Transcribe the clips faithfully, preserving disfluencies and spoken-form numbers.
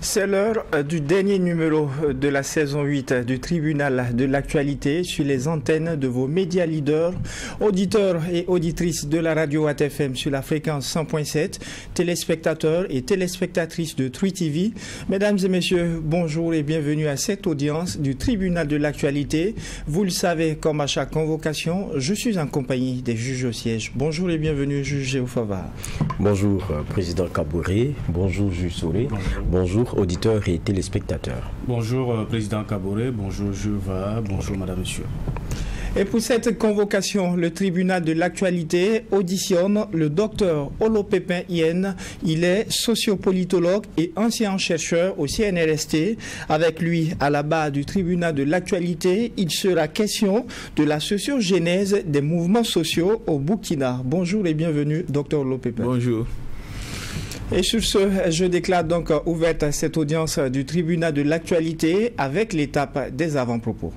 C'est l'heure du dernier numéro de la saison huit du Tribunal de l'actualité sur les antennes de vos médias leaders, auditeurs et auditrices de la radio A T F M sur la fréquence cent point sept, téléspectateurs et téléspectatrices de True T V. Mesdames et messieurs, bonjour et bienvenue à cette audience du Tribunal de l'actualité. Vous le savez, comme à chaque convocation, je suis en compagnie des juges au siège. Bonjour et bienvenue, juge Géofava. Bonjour, euh, président Kaboré. Bonjour, juge Soré. Bonjour. Bonjour, auditeurs et téléspectateurs. Bonjour, euh, président Kaboré. Bonjour, Géofava. Bonjour, madame, monsieur. Et pour cette convocation, le tribunal de l'actualité auditionne le docteur Olopépin Yen. Il est sociopolitologue et ancien chercheur au C N R S T. Avec lui, à la barre du tribunal de l'actualité, il sera question de la sociogénèse des mouvements sociaux au Burkina. Bonjour et bienvenue, docteur Olopépin. Bonjour. Et sur ce, je déclare donc ouverte cette audience du tribunal de l'actualité avec l'étape des avant-propos.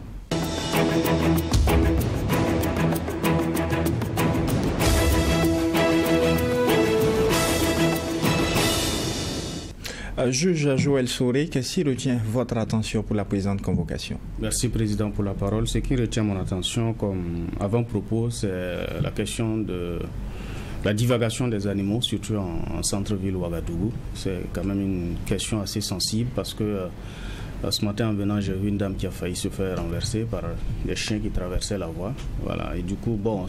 Juge Joël Soré, qu'est-ce qui retient votre attention pour la présente convocation? Merci, président, pour la parole. Ce qui retient mon attention comme avant-propos, c'est la question de la divagation des animaux, surtout en, en centre-ville Ouagadougou. C'est quand même une question assez sensible parce que euh, ce matin, en venant, j'ai vu une dame qui a failli se faire renverser par des chiens qui traversaient la voie. Voilà. Et du coup, bon,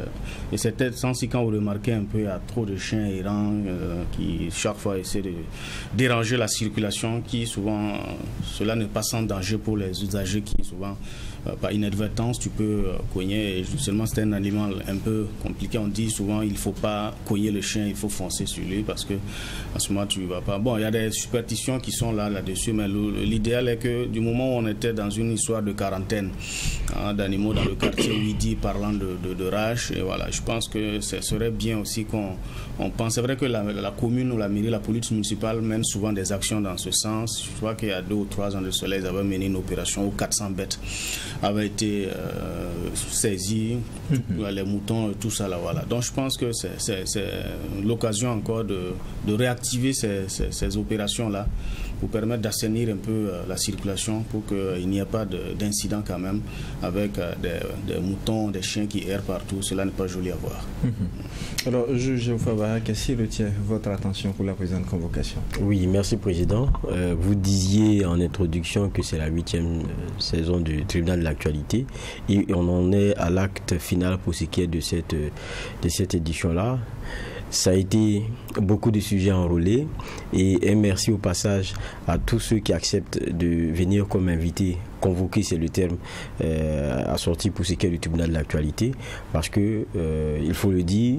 et c'était ainsi quand vous remarquez un peu, il y a trop de chiens errants euh, qui, chaque fois, essaient de déranger la circulation, qui souvent, cela n'est pas sans danger pour les usagers qui, souvent, euh, par inadvertance, tu peux euh, cogner. Et seulement, c'est un animal un peu compliqué. On dit souvent, il ne faut pas cogner le chien, il faut foncer sur lui parce que, à ce moment, tu ne vas pas. Bon, il y a des superstitions qui sont là, là-dessus, mais l'idéal est que du moment où on était dans une histoire de quarantaine hein, d'animaux dans le quartier Ouidi parlant de, de, de rage, et voilà, je pense que ce serait bien aussi qu'on on pense. C'est vrai que la, la commune ou la mairie, la police municipale mène souvent des actions dans ce sens. Je crois qu'il y a deux ou trois ans de cela, ils avaient mené une opération où quatre cents bêtes avaient été euh, saisies, mm-hmm. les moutons, tout ça là, voilà. Donc je pense que c'est l'occasion encore de, de réactiver ces, ces, ces opérations-là pour permettre d'assainir un peu euh, la circulation pour qu'il n'y ait pas d'incident quand même avec euh, des, des moutons, des chiens qui errent partout. Cela n'est pas joli à voir. Mm-hmm. Alors, juge Fava, qu'est-ce qui retient votre attention pour la présente convocation? Oui, merci, président. Euh, vous disiez en introduction que c'est la huitième saison du tribunal de l'actualité et on en est à l'acte final pour ce qui est de cette, de cette édition-là. Ça a été beaucoup de sujets enrôlés et un merci au passage à tous ceux qui acceptent de venir comme invités. Convoquer, c'est le terme euh, assorti pour ce qui est du tribunal de l'actualité, parce que euh, il faut le dire,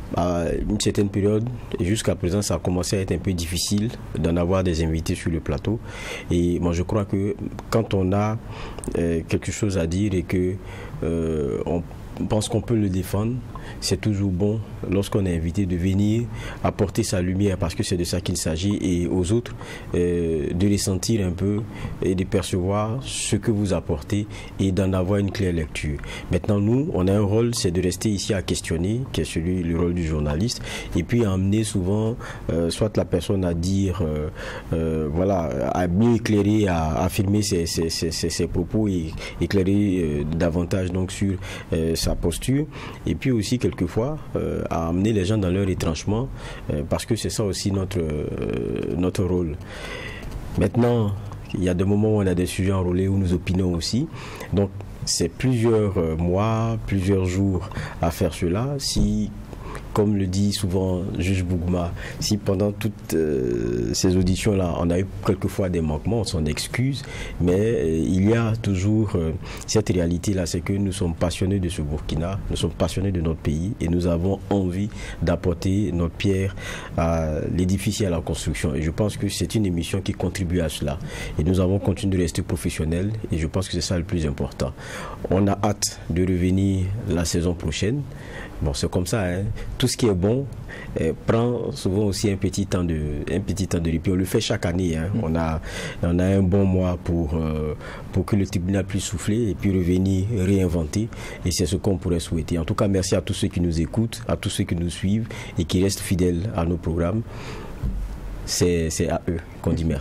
à une certaine période, jusqu'à présent, ça a commencé à être un peu difficile d'en avoir des invités sur le plateau. Et moi, je crois que quand on a euh, quelque chose à dire et que euh, on On pense qu'on peut le défendre, c'est toujours bon lorsqu'on est invité de venir apporter sa lumière parce que c'est de ça qu'il s'agit et aux autres euh, de les sentir un peu et de percevoir ce que vous apportez et d'en avoir une claire lecture. Maintenant nous, on a un rôle, c'est de rester ici à questionner, qui est celui, le rôle du journaliste, et puis à amener souvent euh, soit la personne à dire, euh, euh, voilà, à mieux éclairer, à affirmer ses, ses, ses, ses propos et éclairer euh, davantage donc sur euh, sa posture, et puis aussi quelquefois euh, à amener les gens dans leur retranchement euh, parce que c'est ça aussi notre, euh, notre rôle. Maintenant, il y a des moments où on a des sujets enrôlés où nous opinons aussi, donc c'est plusieurs euh, mois, plusieurs jours à faire cela. Si comme le dit souvent juge Bougma, si pendant toutes euh, ces auditions-là, on a eu quelquefois des manquements, on s'en excuse, mais euh, il y a toujours euh, cette réalité-là, c'est que nous sommes passionnés de ce Burkina, nous sommes passionnés de notre pays et nous avons envie d'apporter notre pierre à l'édifice et à la construction. Et je pense que c'est une émission qui contribue à cela. Et nous avons continué de rester professionnels et je pense que c'est ça le plus important. On a hâte de revenir la saison prochaine. Bon, c'est comme ça, hein. Tout ce qui est bon eh, prend souvent aussi un petit temps de, un petit temps de répit. On le fait chaque année. Hein. Mm. On a, on a un bon mois pour, euh, pour que le tribunal puisse souffler et puis revenir réinventer. Et c'est ce qu'on pourrait souhaiter. En tout cas, merci à tous ceux qui nous écoutent, à tous ceux qui nous suivent et qui restent fidèles à nos programmes. C'est à eux qu'on dit merci.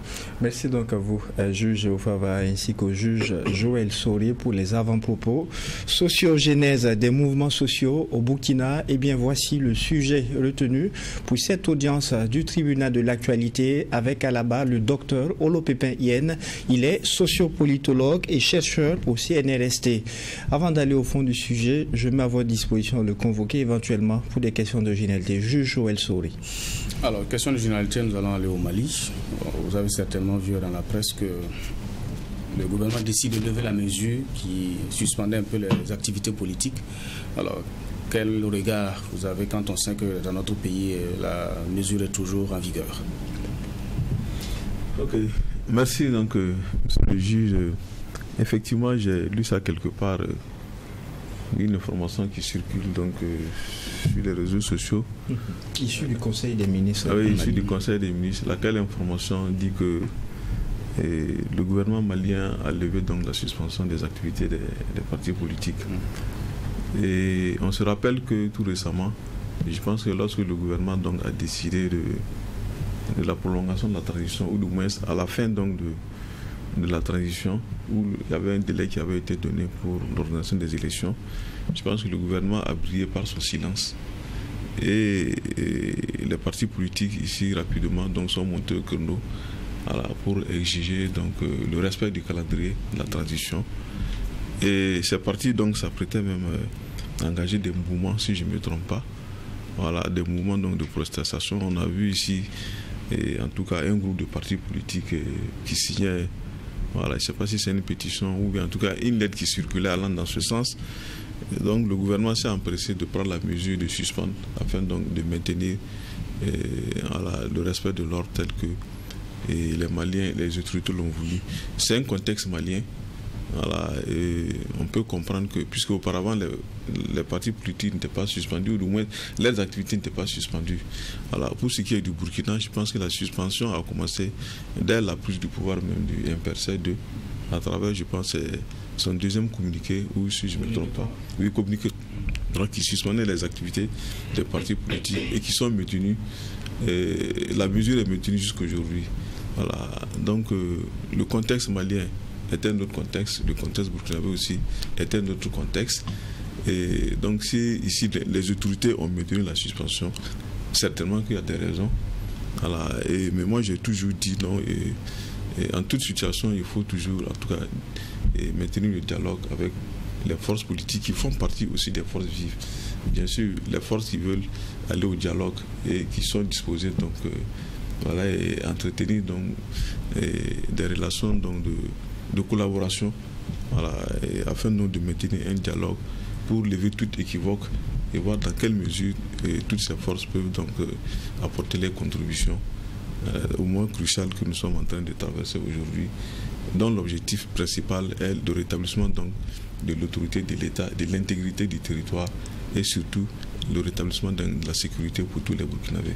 Merci donc à vous, juge Ofava, ainsi qu'au juge Joël Sori pour les avant-propos. Sociogénèse des mouvements sociaux au Burkina. Eh bien, voici le sujet retenu pour cette audience du tribunal de l'actualité avec à la barre le docteur Olo Pépin Yen. Il est sociopolitologue et chercheur au C N R S T. Avant d'aller au fond du sujet, je mets à votre disposition le convoquer éventuellement pour des questions de généralité. Juge Joël Sori. Alors, question de généralité, nous allons aller au Mali. Vous avez certainement vu dans la presse que le gouvernement décide de lever la mesure qui suspendait un peu les activités politiques. Alors, quel regard vous avez quand on sait que dans notre pays, la mesure est toujours en vigueur? Ok, merci donc, euh, monsieur le juge. Effectivement, j'ai lu ça quelque part, euh, une information qui circule donc euh, sur les réseaux sociaux. Issue du Conseil des ministres. Ah oui, issue du Conseil des ministres, laquelle information dit que et le gouvernement malien a levé donc la suspension des activités des, des partis politiques. Mmh. Et on se rappelle que tout récemment, je pense que lorsque le gouvernement donc a décidé de, de la prolongation de la transition, ou du moins à la fin donc de, de la transition, où il y avait un délai qui avait été donné pour l'organisation des élections, je pense que le gouvernement a brillé par son silence. Et, et les partis politiques ici rapidement donc sont montés au créneau. Voilà, pour exiger donc euh, le respect du calendrier de la transition. Et ces partis donc s'apprêtaient même euh, à engager des mouvements, si je ne me trompe pas. Voilà, des mouvements donc de protestation. On a vu ici, et en tout cas, un groupe de partis politiques euh, qui signait, voilà, je ne sais pas si c'est une pétition ou bien en tout cas une lettre qui circulait allant dans ce sens. Et donc le gouvernement s'est empressé de prendre la mesure de suspendre afin donc de maintenir euh, voilà, le respect de l'ordre tel que et les Maliens, les autorités l'ont voulu. C'est un contexte malien. Voilà, et on peut comprendre que, puisque auparavant les, les partis politiques n'étaient pas suspendus, ou du moins leurs activités n'étaient pas suspendues. Voilà, pour ce qui est du Burkina, je pense que la suspension a commencé dès la prise du pouvoir même du M P R C deux, à travers, je pense, son deuxième communiqué, ou si je ne me trompe pas, oui, communiqué, donc, qui suspendait les activités des partis politiques et qui sont maintenus. Et la mesure est maintenue jusqu'à aujourd'hui. Voilà. Donc euh, le contexte malien est un autre contexte, le contexte burkinabé aussi est un autre contexte. Et donc si ici les, les autorités ont maintenu la suspension, certainement qu'il y a des raisons. Voilà. Et, mais moi j'ai toujours dit non. Et, et en toute situation, il faut toujours en tout cas et maintenir le dialogue avec les forces politiques qui font partie aussi des forces vives. Bien sûr, les forces qui veulent aller au dialogue et qui sont disposées donc euh, voilà, et entretenir donc et des relations donc de, de collaboration, voilà, et afin donc de maintenir un dialogue pour lever tout équivoque et voir dans quelle mesure et toutes ces forces peuvent donc euh, apporter les contributions euh, au moins cruciales que nous sommes en train de traverser aujourd'hui, dont l'objectif principal est le rétablissement donc de l'autorité de l'État, de l'intégrité du territoire et surtout le rétablissement de la sécurité pour tous les Burkinabés.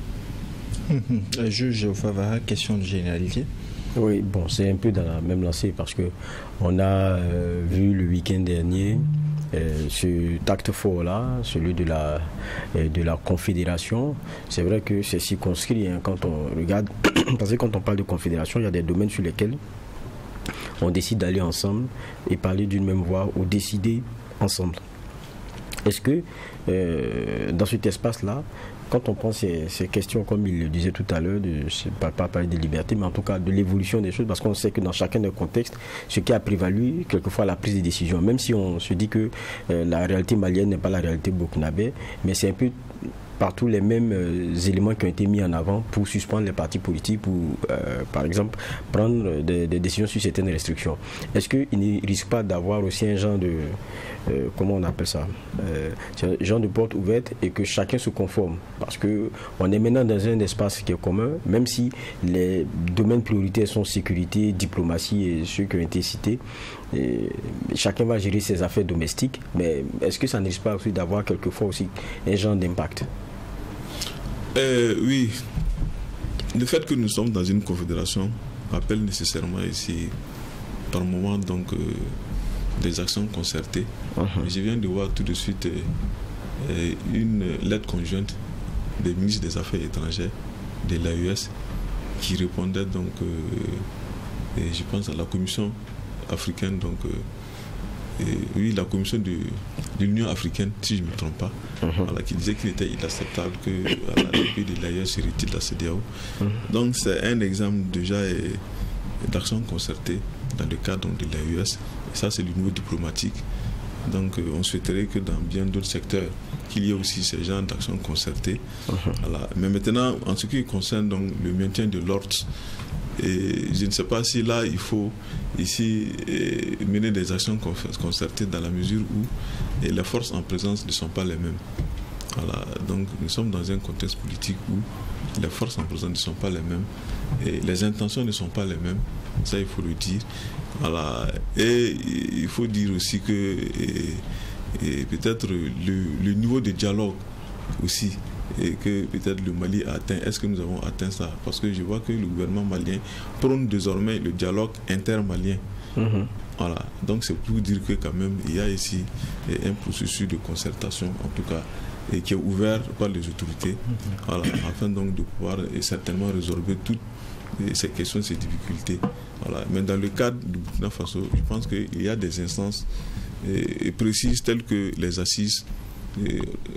Mmh. Juge Ofava, question de généralité. Oui, bon, c'est un peu dans la même lancée parce que on a euh, vu le week-end dernier euh, cet acte fort-là, celui de la, euh, de la confédération. C'est vrai que c'est circonscrit hein, quand on regarde, parce que quand on parle de confédération, il y a des domaines sur lesquels on décide d'aller ensemble et parler d'une même voix ou décider ensemble. Est-ce que euh, dans cet espace-là, quand on pense ces, ces questions, comme il le disait tout à l'heure, je ne sais pas parler de liberté, mais en tout cas de l'évolution des choses, parce qu'on sait que dans chacun des contextes, ce qui a prévalu, quelquefois la prise de décision, même si on se dit que euh, la réalité malienne n'est pas la réalité burkinabé, mais c'est un peu partout les mêmes euh, éléments qui ont été mis en avant pour suspendre les partis politiques, pour, euh, par exemple, prendre des, des décisions sur certaines restrictions. Est-ce qu'il ne risque pas d'avoir aussi un genre de, euh, comment on appelle ça, euh, un genre de porte ouverte et que chacun se conforme? Parce qu'on est maintenant dans un espace qui est commun, même si les domaines prioritaires sont sécurité, diplomatie et ceux qui ont été cités. Et chacun va gérer ses affaires domestiques, mais est-ce que ça ne risque pas aussi d'avoir quelquefois aussi un genre d'impact? Euh, oui, le fait que nous sommes dans une confédération appelle nécessairement ici, par moment, donc, euh, des actions concertées. Uh-huh. Je viens de voir tout de suite euh, une lettre conjointe des ministres des Affaires étrangères de l'A E S qui répondait donc, euh, et je pense à la Commission africaine, donc, euh, et, oui, la Commission de, de l'Union africaine, si je ne me trompe pas, uh-huh. voilà, qui disait qu'il était inacceptable que voilà, les pays de l'A E S se retirent de la C E D E A O. Uh-huh. Donc c'est un exemple déjà et, d'action concertée dans le cadre donc, de l'A E S. Et ça, c'est le niveau diplomatique. Donc euh, on souhaiterait que dans bien d'autres secteurs, qu'il y ait aussi ces genres d'actions concertées. Uh-huh. Voilà. Mais maintenant, en ce qui concerne donc, le maintien de l'ordre, et je ne sais pas si là, il faut ici eh, mener des actions concertées dans la mesure où eh, les forces en présence ne sont pas les mêmes. Voilà. Donc nous sommes dans un contexte politique où les forces en présence ne sont pas les mêmes et les intentions ne sont pas les mêmes. Ça, il faut le dire. Voilà. Et il faut dire aussi que et, et peut-être le, le niveau de dialogue aussi et que peut-être le Mali a atteint. Est-ce que nous avons atteint ça? Parce que je vois que le gouvernement malien prône désormais le dialogue intermalien. Mmh. Voilà. Donc c'est pour dire que quand même il y a ici un processus de concertation, en tout cas, et qui est ouvert par les autorités, mmh. voilà, afin donc de pouvoir et certainement résorber toutes ces questions, ces difficultés. Voilà. Mais dans le cadre du Burkina Faso, je pense qu'il y a des instances et, et précises telles que les assises et,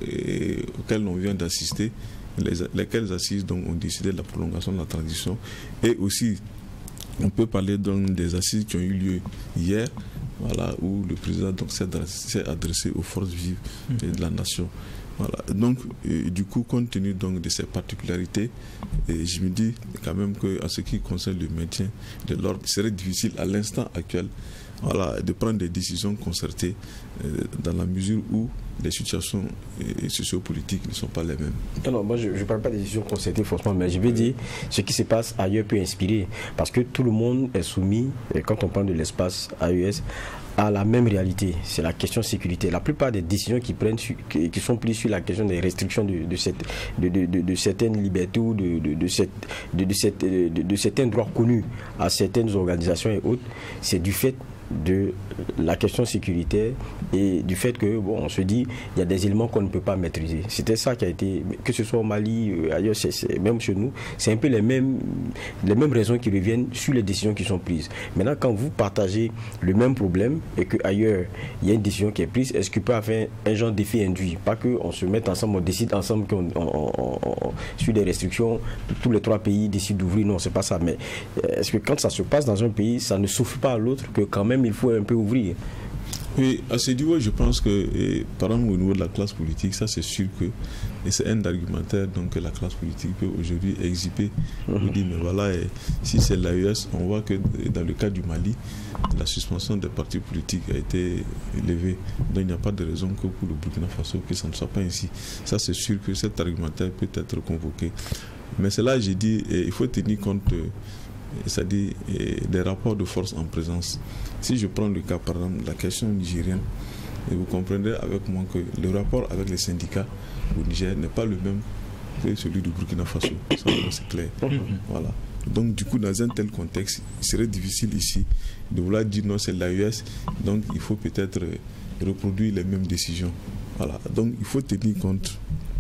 et, auxquelles on vient d'assister, les, lesquelles assises donc, ont décidé de la prolongation de la transition. Et aussi, on peut parler donc des assises qui ont eu lieu hier, voilà, où le président donc, s'est adressé, adressé aux forces vives de la nation. Voilà. Donc, et, du coup, compte tenu donc, de ces particularités, et je me dis quand même qu'en ce qui concerne le maintien de l'ordre, il serait difficile à l'instant actuel, voilà, de prendre des décisions concertées euh, dans la mesure où les situations euh, sociopolitiques ne sont pas les mêmes. Non, non, moi je ne parle pas des décisions concertées forcément, mais je veux dire ce qui se passe ailleurs peut inspirer, parce que tout le monde est soumis, et quand on parle de l'espace A E S, à la même réalité, c'est la question de sécurité. La plupart des décisions qui, prennent, qui, qui sont prises sur la question des restrictions de, de, cette, de, de, de, de certaines libertés ou de, de, de, cette, de, de, cette, de, de certains droits connus à certaines organisations et autres, c'est du fait de la question sécuritaire et du fait que bon, on se dit il y a des éléments qu'on ne peut pas maîtriser. C'était ça qui a été, que ce soit au Mali, euh, ailleurs, c'est, c'est, même chez nous, c'est un peu les mêmes, les mêmes raisons qui reviennent sur les décisions qui sont prises. Maintenant, quand vous partagez le même problème et qu'ailleurs il y a une décision qui est prise, est-ce qu'il peut avoir un, un genre d'effet induit? Pas qu'on se mette ensemble, on décide ensemble qu'on, on, on, on, sur des restrictions, tous les trois pays décident d'ouvrir. Non, c'est pas ça. Mais est-ce que quand ça se passe dans un pays, ça ne souffre pas à l'autre que quand même il faut un peu ouvrir? Oui, à ce niveau, je pense que, et, par exemple, au niveau de la classe politique, ça c'est sûr que, et c'est un argumentaire donc, que la classe politique peut aujourd'hui exhiber. Vous mm-hmm. dire, mais voilà, et, si c'est l'A E S, on voit que dans le cas du Mali, la suspension des partis politiques a été élevée. Donc il n'y a pas de raison que pour le Burkina Faso, que ça ne soit pas ainsi. Ça c'est sûr que cet argumentaire peut être convoqué. Mais c'est là, j'ai dit, et, il faut tenir compte c'est-à-dire des rapports de force en présence. Si je prends le cas, par exemple, de la question nigérienne, et vous comprendrez avec moi que le rapport avec les syndicats au Niger n'est pas le même que celui du Burkina Faso. Ça, c'est clair. Voilà. Donc, du coup, dans un tel contexte, il serait difficile ici de vouloir dire non, c'est l'A E S, donc il faut peut-être reproduire les mêmes décisions. Voilà. Donc, il faut tenir compte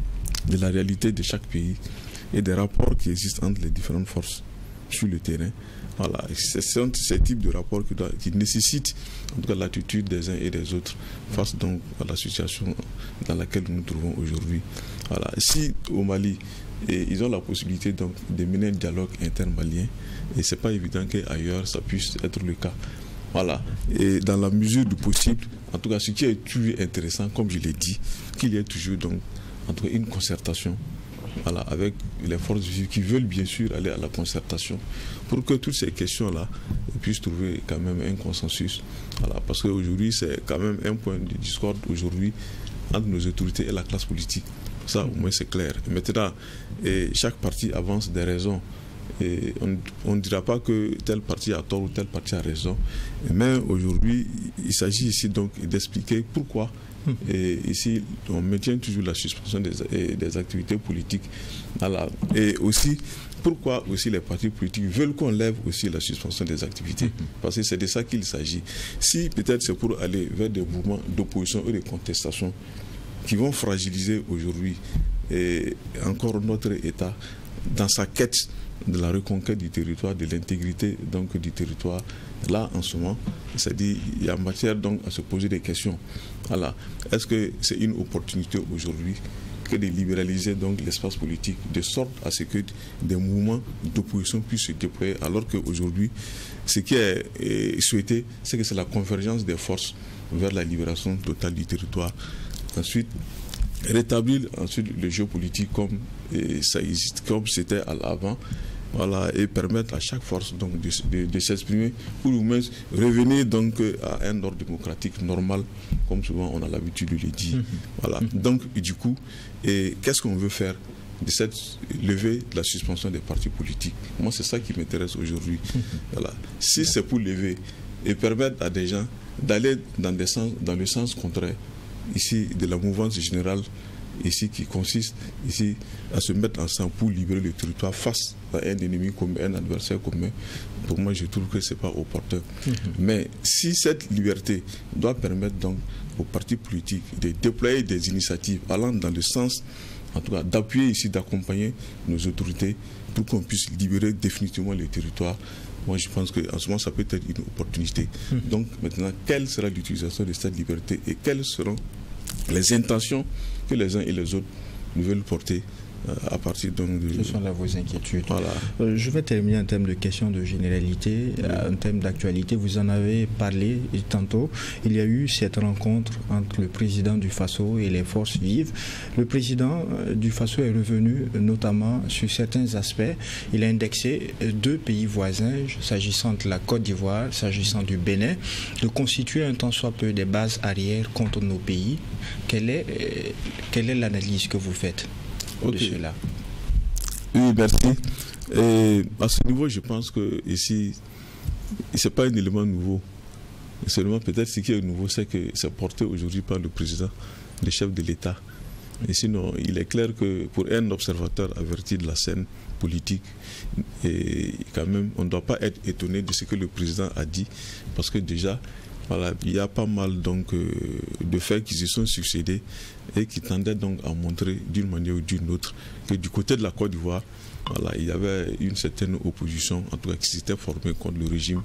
de la réalité de chaque pays et des rapports qui existent entre les différentes forces sur le terrain. Voilà, c'est ce type de rapport qui, doit, qui nécessite en tout cas l'attitude des uns et des autres face donc à la situation dans laquelle nous nous trouvons aujourd'hui. Voilà. Si au Mali et ils ont la possibilité donc de mener un dialogue intermalien, et c'est pas évident qu'ailleurs ça puisse être le cas. Voilà. Et dans la mesure du possible, en tout cas ce qui est toujours intéressant, comme je l'ai dit, qu'il y ait toujours donc en tout cas une concertation. Voilà, avec les forces vives qui veulent bien sûr aller à la concertation pour que toutes ces questions-là puissent trouver quand même un consensus. Voilà, parce qu'aujourd'hui, c'est quand même un point de discorde aujourd'hui entre nos autorités et la classe politique. Ça, au moins, c'est clair. Et maintenant, et chaque parti avance des raisons. Et on ne dira pas que tel parti a tort ou tel parti a raison. Mais aujourd'hui, il s'agit ici donc d'expliquer pourquoi. Et ici, on maintient toujours la suspension des, des activités politiques. Voilà. Et aussi, pourquoi aussi les partis politiques veulent qu'on lève aussi la suspension des activités. Parce que c'est de ça qu'il s'agit. Si peut-être c'est pour aller vers des mouvements d'opposition ou de contestation qui vont fragiliser aujourd'hui et encore notre État, dans sa quête de la reconquête du territoire, de l'intégrité donc du territoire. Là, en ce moment, c'est-à-dire il y a matière donc à se poser des questions. Voilà. Est-ce que c'est une opportunité aujourd'hui que de libéraliser donc l'espace politique de sorte à ce que des mouvements d'opposition puissent se déployer, alors qu'aujourd'hui, ce qui est, est souhaité, c'est que c'est la convergence des forces vers la libération totale du territoire. Ensuite, rétablir ensuite le jeu politique comme et ça existe, comme c'était à l'avant. Voilà, et permettre à chaque force donc de, de, de s'exprimer pour au moins revenir donc à un ordre démocratique normal, comme souvent on a l'habitude de le dire. Mm-hmm. Voilà. Mm-hmm. Donc du coup, et qu'est-ce qu'on veut faire de cette levée de la suspension des partis politiques? Moi, c'est ça qui m'intéresse aujourd'hui. Mm-hmm. Voilà. Si c'est pour lever et permettre à des gens d'aller dans des sens, dans le sens contraire, ici de la mouvance générale, ici qui consiste ici à se mettre ensemble pour libérer le territoire face à un ennemi commun, un adversaire commun, pour moi je trouve que ce n'est pas opportun. Mm-hmm. Mais si cette liberté doit permettre donc aux partis politiques de déployer des initiatives allant dans le sens, en tout cas d'appuyer ici, d'accompagner nos autorités pour qu'on puisse libérer définitivement le territoire, moi je pense qu'en ce moment ça peut être une opportunité. Mm-hmm. Donc maintenant, quelle sera l'utilisation de cette liberté et quelles seront les intentions que les uns et les autres nous veulent porter euh, à partir donc de... Ce sont là vos inquiétudes. Voilà. Euh, je vais terminer en termes de questions de généralité, oui. euh, en termes d'actualité. Vous en avez parlé tantôt. Il y a eu cette rencontre entre le président du Faso et les forces vives. Le président euh, du Faso est revenu notamment sur certains aspects. Il a indexé deux pays voisins, s'agissant de la Côte d'Ivoire, s'agissant du Bénin, de constituer un tant soit peu des bases arrières contre nos pays. Quelle est, euh, quelle est l'analyse que vous faites de okay. cela? Oui, merci. Et à ce niveau, je pense que ici, ce n'est pas un élément nouveau. Seulement, peut-être ce qui est nouveau, c'est que c'est porté aujourd'hui par le président, le chef de l'État. Et sinon, il est clair que pour un observateur averti de la scène politique, et quand même, on ne doit pas être étonné de ce que le président a dit, parce que déjà, voilà, il y a pas mal donc, euh, de faits qui se sont succédés et qui tendaient donc à montrer d'une manière ou d'une autre que du côté de la Côte d'Ivoire, voilà, il y avait une certaine opposition, en tout cas qui s'était formée contre le régime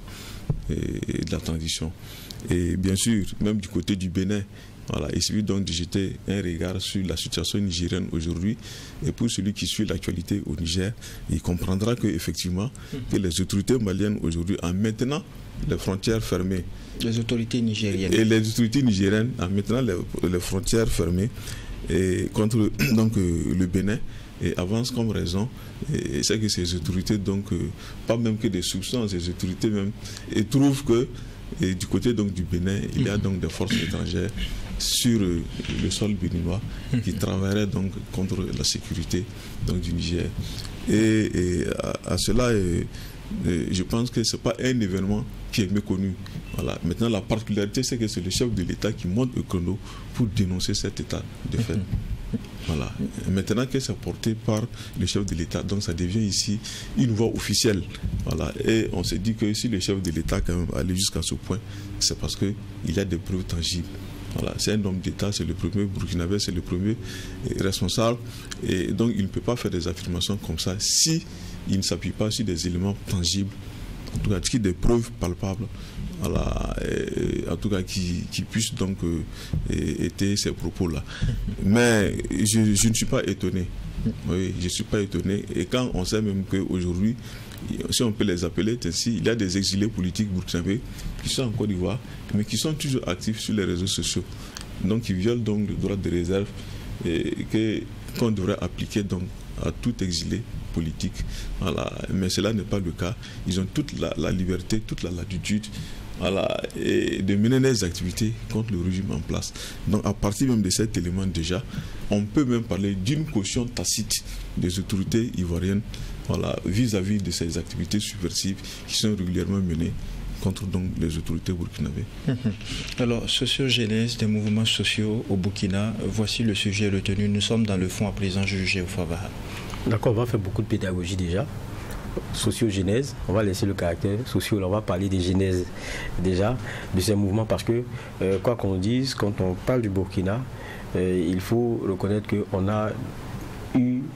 et de la transition. Et bien sûr, même du côté du Bénin, voilà, il suffit donc de jeter un regard sur la situation nigérienne aujourd'hui. Et pour celui qui suit l'actualité au Niger, il comprendra qu'effectivement, que les autorités maliennes aujourd'hui, en maintenant les frontières fermées, les autorités nigériennes. Et les autorités nigériennes, en maintenant les, les frontières fermées et contre donc, euh, le Bénin, et avance comme raison, et c'est que ces autorités, donc, euh, pas même que des soupçons, ces autorités même, et trouvent que et du côté donc, du Bénin, il y a donc des forces étrangères sur euh, le sol béninois qui travailleraient donc contre la sécurité donc, du Niger. Et, et à, à cela, et, et je pense que ce n'est pas un événement qui est méconnu. Voilà. Maintenant, la particularité, c'est que c'est le chef de l'État qui monte au chrono pour dénoncer cet état de fait. Voilà. Et maintenant que c'est porté par le chef de l'État, donc ça devient ici une voix officielle. Voilà. Et on se dit que si le chef de l'État quand même allait jusqu'à ce point, c'est parce qu'il y a des preuves tangibles. Voilà. C'est un homme d'État, c'est le premier burkinabé, c'est le premier responsable. Et donc il ne peut pas faire des affirmations comme ça si il ne s'appuie pas sur des éléments tangibles, en tout cas des preuves palpables. Voilà, et, en tout cas qui, qui puissent donc euh, étayer ces propos-là. Mais je, je ne suis pas étonné. Oui, je ne suis pas étonné. Et quand on sait même qu'aujourd'hui, si on peut les appeler ainsi, il y a des exilés politiques burkinabés qui sont en Côte d'Ivoire, mais qui sont toujours actifs sur les réseaux sociaux. Donc ils violent donc le droit de réserve et que, qu'on devrait appliquer donc à tout exilé politique. Voilà. Mais cela n'est pas le cas. Ils ont toute la, la liberté, toute la latitude, voilà, et de mener des activités contre le régime en place. Donc à partir même de cet élément déjà, on peut même parler d'une caution tacite des autorités ivoiriennes, voilà, vis-à-vis de ces activités subversives qui sont régulièrement menées contre donc les autorités burkinabées. Alors, sociogénèse des mouvements sociaux au Burkina, voici le sujet retenu. Nous sommes dans le fond à présent, jugé au Favaha. D'accord, on va faire beaucoup de pédagogie déjà. Sociogénèse, on va laisser le caractère social, on va parler des genèses déjà de ces mouvements parce que euh, quoi qu'on dise, quand on parle du Burkina, euh, il faut reconnaître qu'on a eu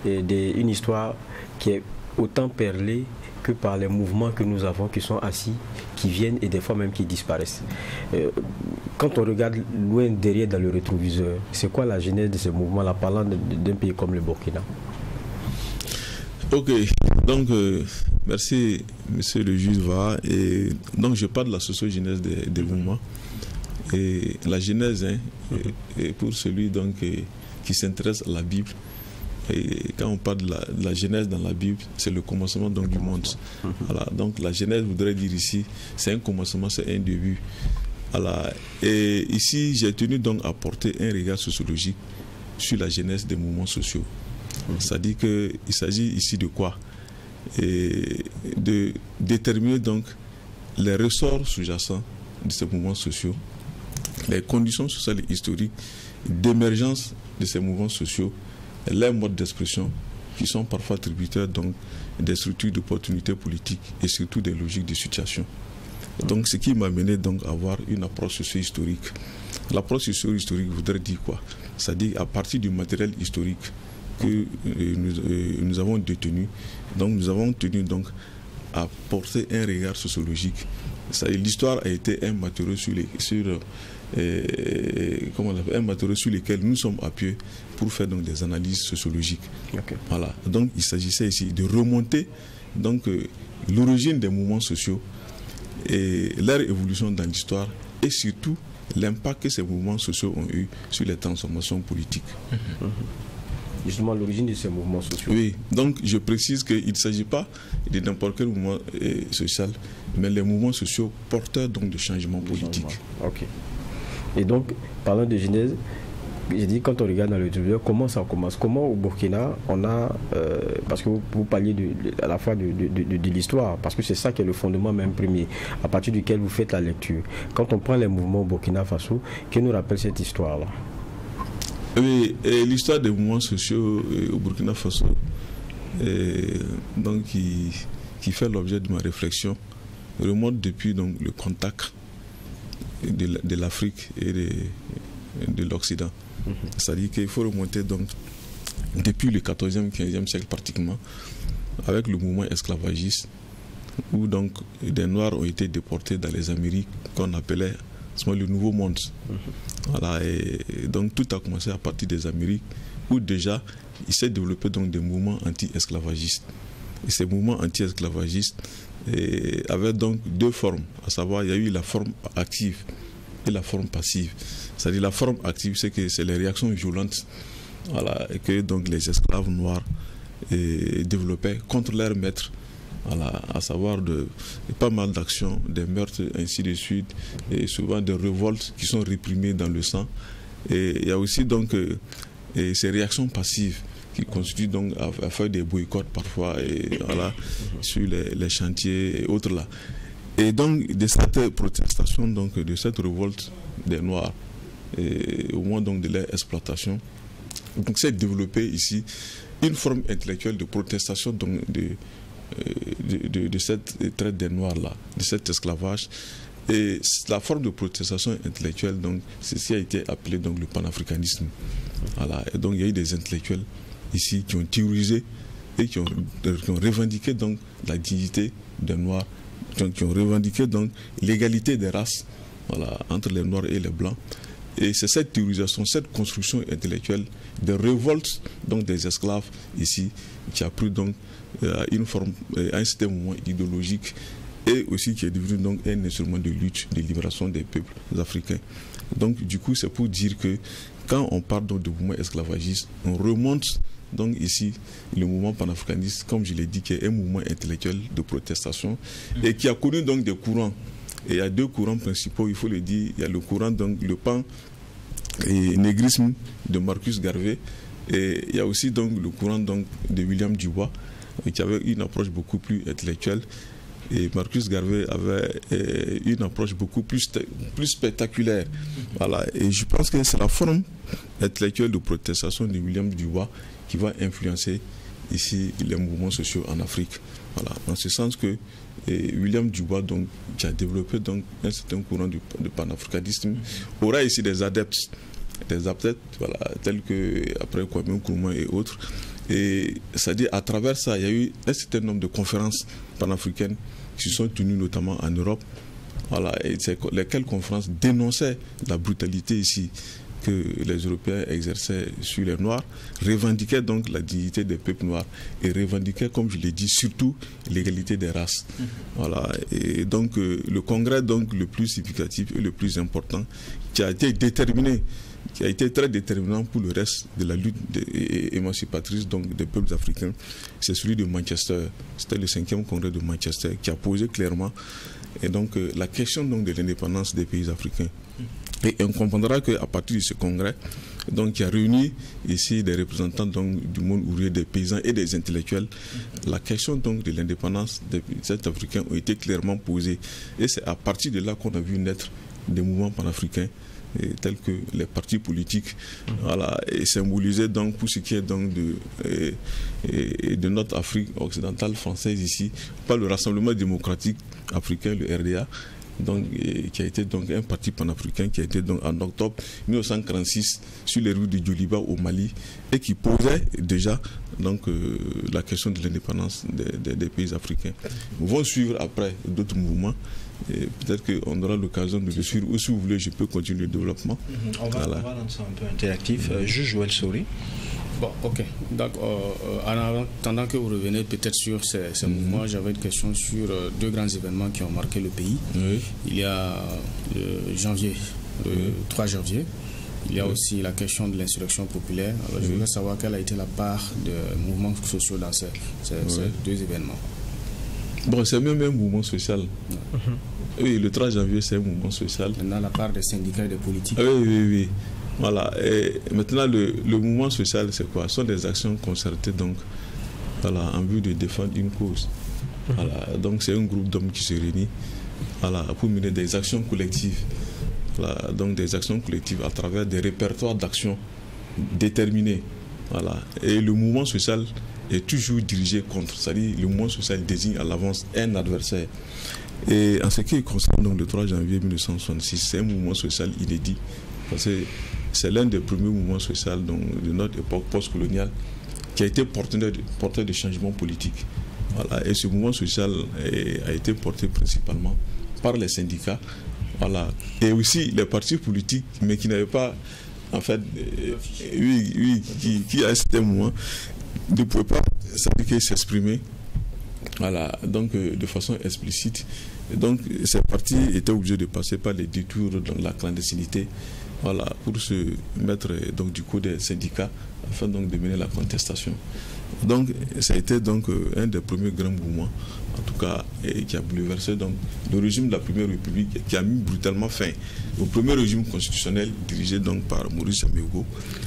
des, une histoire qui est autant perlée que par les mouvements que nous avons qui sont assis, qui viennent et des fois même qui disparaissent. Euh, quand on regarde loin derrière dans le rétroviseur, c'est quoi la genèse de ces mouvements-là, parlant d'un pays comme le Burkina? Ok, donc euh, merci monsieur le juge Va. Et donc je parle de la socio-genèse des, des mouvements. Et la genèse, hein, et, et pour celui donc, et, qui s'intéresse à la Bible, et quand on parle de la, de la genèse dans la Bible, c'est le commencement donc, du monde. Voilà, donc la genèse voudrait dire ici, c'est un commencement, c'est un début. Voilà, et ici, j'ai tenu donc à porter un regard sociologique sur la genèse des mouvements sociaux. C'est-à-dire qu'il s'agit ici de quoi? Et de déterminer donc les ressorts sous-jacents de ces mouvements sociaux, les conditions sociales et historiques d'émergence de ces mouvements sociaux, leurs modes d'expression qui sont parfois tributaires donc des structures d'opportunités politiques et surtout des logiques de situation. Donc ce qui m'a mené donc à avoir une approche socio-historique. L'approche socio-historique voudrait dire quoi? C'est-à-dire à partir du matériel historique que euh, nous, euh, nous avons détenu, donc nous avons tenu donc à porter un regard sociologique. L'histoire a été un matériau sur les sur Et, comment on appelle, un matériau sur lequel nous sommes appuyés pour faire donc des analyses sociologiques. Okay. Voilà. Donc il s'agissait ici de remonter donc euh, l'origine des mouvements sociaux et leur évolution dans l'histoire et surtout l'impact que ces mouvements sociaux ont eu sur les transformations politiques. Mm-hmm. Justement l'origine de ces mouvements sociaux. Oui, donc je précise qu'il ne s'agit pas de n'importe quel mouvement euh, social, mais les mouvements sociaux porteurs donc de changements politiques. Changement. Ok. Et donc, parlant de genèse, j'ai dit quand on regarde dans le rétroviseur, comment ça commence? Comment au Burkina, on a, euh, parce que vous, vous parliez de, de, à la fois de, de, de, de l'histoire, parce que c'est ça qui est le fondement même premier, à partir duquel vous faites la lecture. Quand on prend les mouvements au Burkina Faso, qui nous rappelle cette histoire-là? Oui, l'histoire des mouvements sociaux au Burkina Faso, et, donc, qui, qui fait l'objet de ma réflexion, remonte depuis donc, le contact de, de l'Afrique et de, de l'Occident. Mm-hmm. C'est-à-dire qu'il faut remonter donc depuis le quatorzième, quinzième siècle pratiquement, avec le mouvement esclavagiste, où donc des Noirs ont été déportés dans les Amériques qu'on appelait le Nouveau Monde. Mm-hmm. Voilà, et, et donc tout a commencé à partir des Amériques, où déjà il s'est développé donc des mouvements anti-esclavagistes. Et ces mouvements anti-esclavagistes et avait donc deux formes, à savoir il y a eu la forme active et la forme passive. C'est-à-dire la forme active, c'est que c'est les réactions violentes, voilà, et que donc les esclaves noirs et, développaient contre leurs maîtres, voilà, à savoir de, de pas mal d'actions, des meurtres, ainsi de suite, et souvent des révoltes qui sont réprimées dans le sang. Et il y a aussi donc euh, et ces réactions passives qui constituent donc à, à faire des boycotts parfois et voilà, sur les, les chantiers et autres là. Et donc de cette protestation, donc de cette révolte des Noirs et au moment donc de leur exploitation, donc s'est développée ici une forme intellectuelle de protestation donc de, de, de, de cette traite des Noirs là, de cet esclavage. Et la forme de protestation intellectuelle, donc ceci a été appelé donc le panafricanisme. Voilà. Et donc il y a eu des intellectuels ici qui ont théorisé et qui ont, qui ont revendiqué donc la dignité des Noirs, qui ont, qui ont revendiqué donc l'égalité des races, voilà, entre les Noirs et les Blancs. Et c'est cette théorisation, cette construction intellectuelle de révolte donc des esclaves ici qui a pris donc euh, une forme, euh, un certain moment idéologique et aussi qui est devenu donc un instrument de lutte, de libération des peuples africains. Donc du coup c'est pour dire que quand on parle donc de mouvement esclavagiste, on remonte donc ici le mouvement panafricaniste, comme je l'ai dit, qui est un mouvement intellectuel de protestation et qui a connu donc des courants. Et il y a deux courants principaux, il faut le dire. Il y a le courant, donc le pan et négrisme de Marcus Garvey, et il y a aussi donc le courant donc de William Dubois, qui avait une approche beaucoup plus intellectuelle. Et Marcus Garvey avait euh, une approche beaucoup plus, plus spectaculaire. Voilà. Et je pense que c'est la forme intellectuelle de protestation de William Dubois qui va influencer ici les mouvements sociaux en Afrique. Voilà. En ce sens que et William Dubois, donc, qui a développé donc, un certain courant de, de panafricanisme, aura ici des adeptes. des athlètes, voilà, tels que après Kwame Nkrumah et autres. Et c'est-à-dire à travers ça, il y a eu un certain nombre de conférences panafricaines qui se sont tenues notamment en Europe. Voilà, et lesquelles conférences dénonçaient la brutalité ici que les Européens exerçaient sur les Noirs, revendiquaient donc la dignité des peuples noirs et revendiquaient, comme je l'ai dit, surtout l'égalité des races. Mmh. Voilà, et donc euh, le congrès donc le plus significatif et le plus important, qui a été déterminé, qui a été très déterminant pour le reste de la lutte de, et, émancipatrice donc des peuples africains, c'est celui de Manchester. C'était le cinquième congrès de Manchester qui a posé clairement et donc euh, la question donc de l'indépendance des pays africains. Et on comprendra qu'à partir de ce congrès, donc, qui a réuni ici des représentants donc, du monde ouvrier, des paysans et des intellectuels, la question donc, de l'indépendance des pays africains a été clairement posée. Et c'est à partir de là qu'on a vu naître des mouvements panafricains et tels que les partis politiques, mmh. voilà, et symbolisaient donc pour ce qui est donc de, et, et de notre Afrique occidentale française ici, par le Rassemblement démocratique africain, le R D A, donc, et, qui a été donc un parti panafricain qui a été donc en octobre mille neuf cent quarante-six sur les rues de Djoliba au Mali et qui posait déjà donc euh, la question de l'indépendance des, des, des pays africains. Nous vont suivre après d'autres mouvements. Peut-être qu'on aura l'occasion de le suivre ou si vous voulez je peux continuer le développement. Mm-hmm. On va, voilà. on va rendre ça un peu interactif. Euh, Juge Joël Sori. Bon, ok. Donc, euh, en attendant que vous reveniez peut-être sur ces, ces mm-hmm. mouvements, j'avais une question sur euh, deux grands événements qui ont marqué le pays. Oui. Il y a le janvier, le oui. trois janvier. Il y a oui. aussi la question de l'insurrection populaire. Alors, oui. je voudrais savoir quelle a été la part des mouvements sociaux dans ces, ces, oui. ces deux événements. Bon, c'est même un mouvement social. Oui. Oui, le trois janvier, c'est un mouvement social. Maintenant, la part des syndicats et des politiques. Oui, oui, oui. Voilà. Et maintenant, le, le mouvement social, c'est quoi? Ce sont des actions concertées donc, voilà, en vue de défendre une cause. Voilà. Donc, c'est un groupe d'hommes qui se réunit voilà, pour mener des actions collectives. Voilà. Donc, des actions collectives à travers des répertoires d'actions déterminés. Voilà. Et le mouvement social est toujours dirigé contre. C'est-à-dire, le mouvement social désigne à l'avance un adversaire. Et en ce qui concerne donc, le trois janvier mille neuf cent soixante-six, c'est un mouvement social inédit. Parce que c'est l'un des premiers mouvements sociaux donc, de notre époque post-coloniale qui a été porteur de, porteur de changements politiques. Voilà. Et ce mouvement social est, a été porté principalement par les syndicats voilà. Et aussi les partis politiques, mais qui n'avaient pas, en fait, euh, oui, oui, qui, qui à ce moment ne pouvaient pas s'exprimer. Voilà, donc euh, de façon explicite. Et donc ces partis étaient obligés de passer par les détours dans la clandestinité, voilà, pour se mettre donc du coup des syndicats afin donc de mener la contestation. Donc ça a été donc euh, un des premiers grands mouvements, en tout cas, et qui a bouleversé donc le régime de la Première République, qui a mis brutalement fin au premier régime constitutionnel dirigé donc par Maurice Amégo,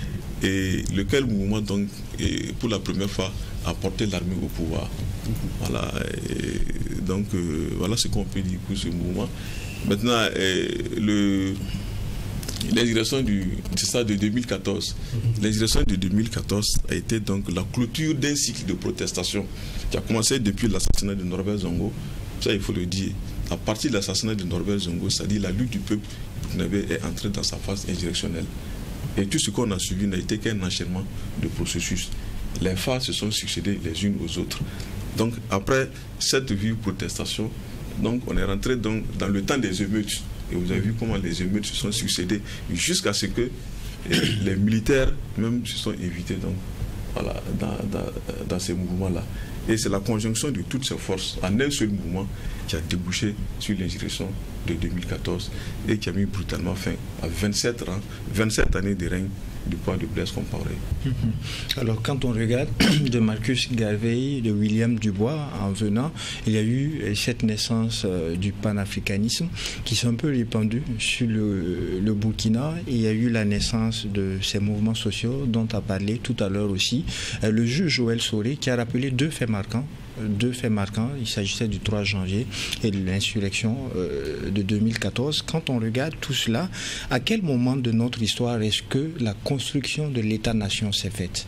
et lequel mouvement donc et pour la première fois a porté l'armée au pouvoir. Voilà, et donc euh, voilà ce qu'on peut dire pour ce mouvement. Maintenant, euh, le l'insurrection du c'est ça de deux mille quatorze. L'insurrection de deux mille quatorze a été donc la clôture d'un cycle de protestation qui a commencé depuis l'assassinat de Norbert Zongo. Ça, il faut le dire. À partir de l'assassinat de Norbert Zongo, c'est-à-dire la lutte du peuple burkinabé est entrée dans sa phase insurrectionnelle. Et tout ce qu'on a suivi n'a été qu'un enchaînement de processus. Les phases se sont succédées les unes aux autres. Donc après cette vive protestation, donc on est rentré donc dans le temps des émeutes. Et vous avez vu comment les émeutes se sont succédées jusqu'à ce que les militaires même se sont invités donc, voilà, dans, dans, dans ces mouvements-là. Et c'est la conjonction de toutes ces forces en un seul mouvement qui a débouché sur l'insurrection de deux mille quatorze et qui a mis brutalement fin à vingt-sept ans, vingt-sept années de règne du point de Blaise Compaoré. Alors quand on regarde de Marcus Garvey, de William Dubois en venant, il y a eu cette naissance euh, du panafricanisme qui s'est un peu répandu sur le, le Burkina, et il y a eu la naissance de ces mouvements sociaux dont a parlé tout à l'heure aussi euh, le juge Joël Sori, qui a rappelé deux faits marquants. Deux faits marquants, il s'agissait du trois janvier et de l'insurrection euh, de deux mille quatorze. Quand on regarde tout cela, à quel moment de notre histoire est-ce que la construction de l'État-nation s'est faite?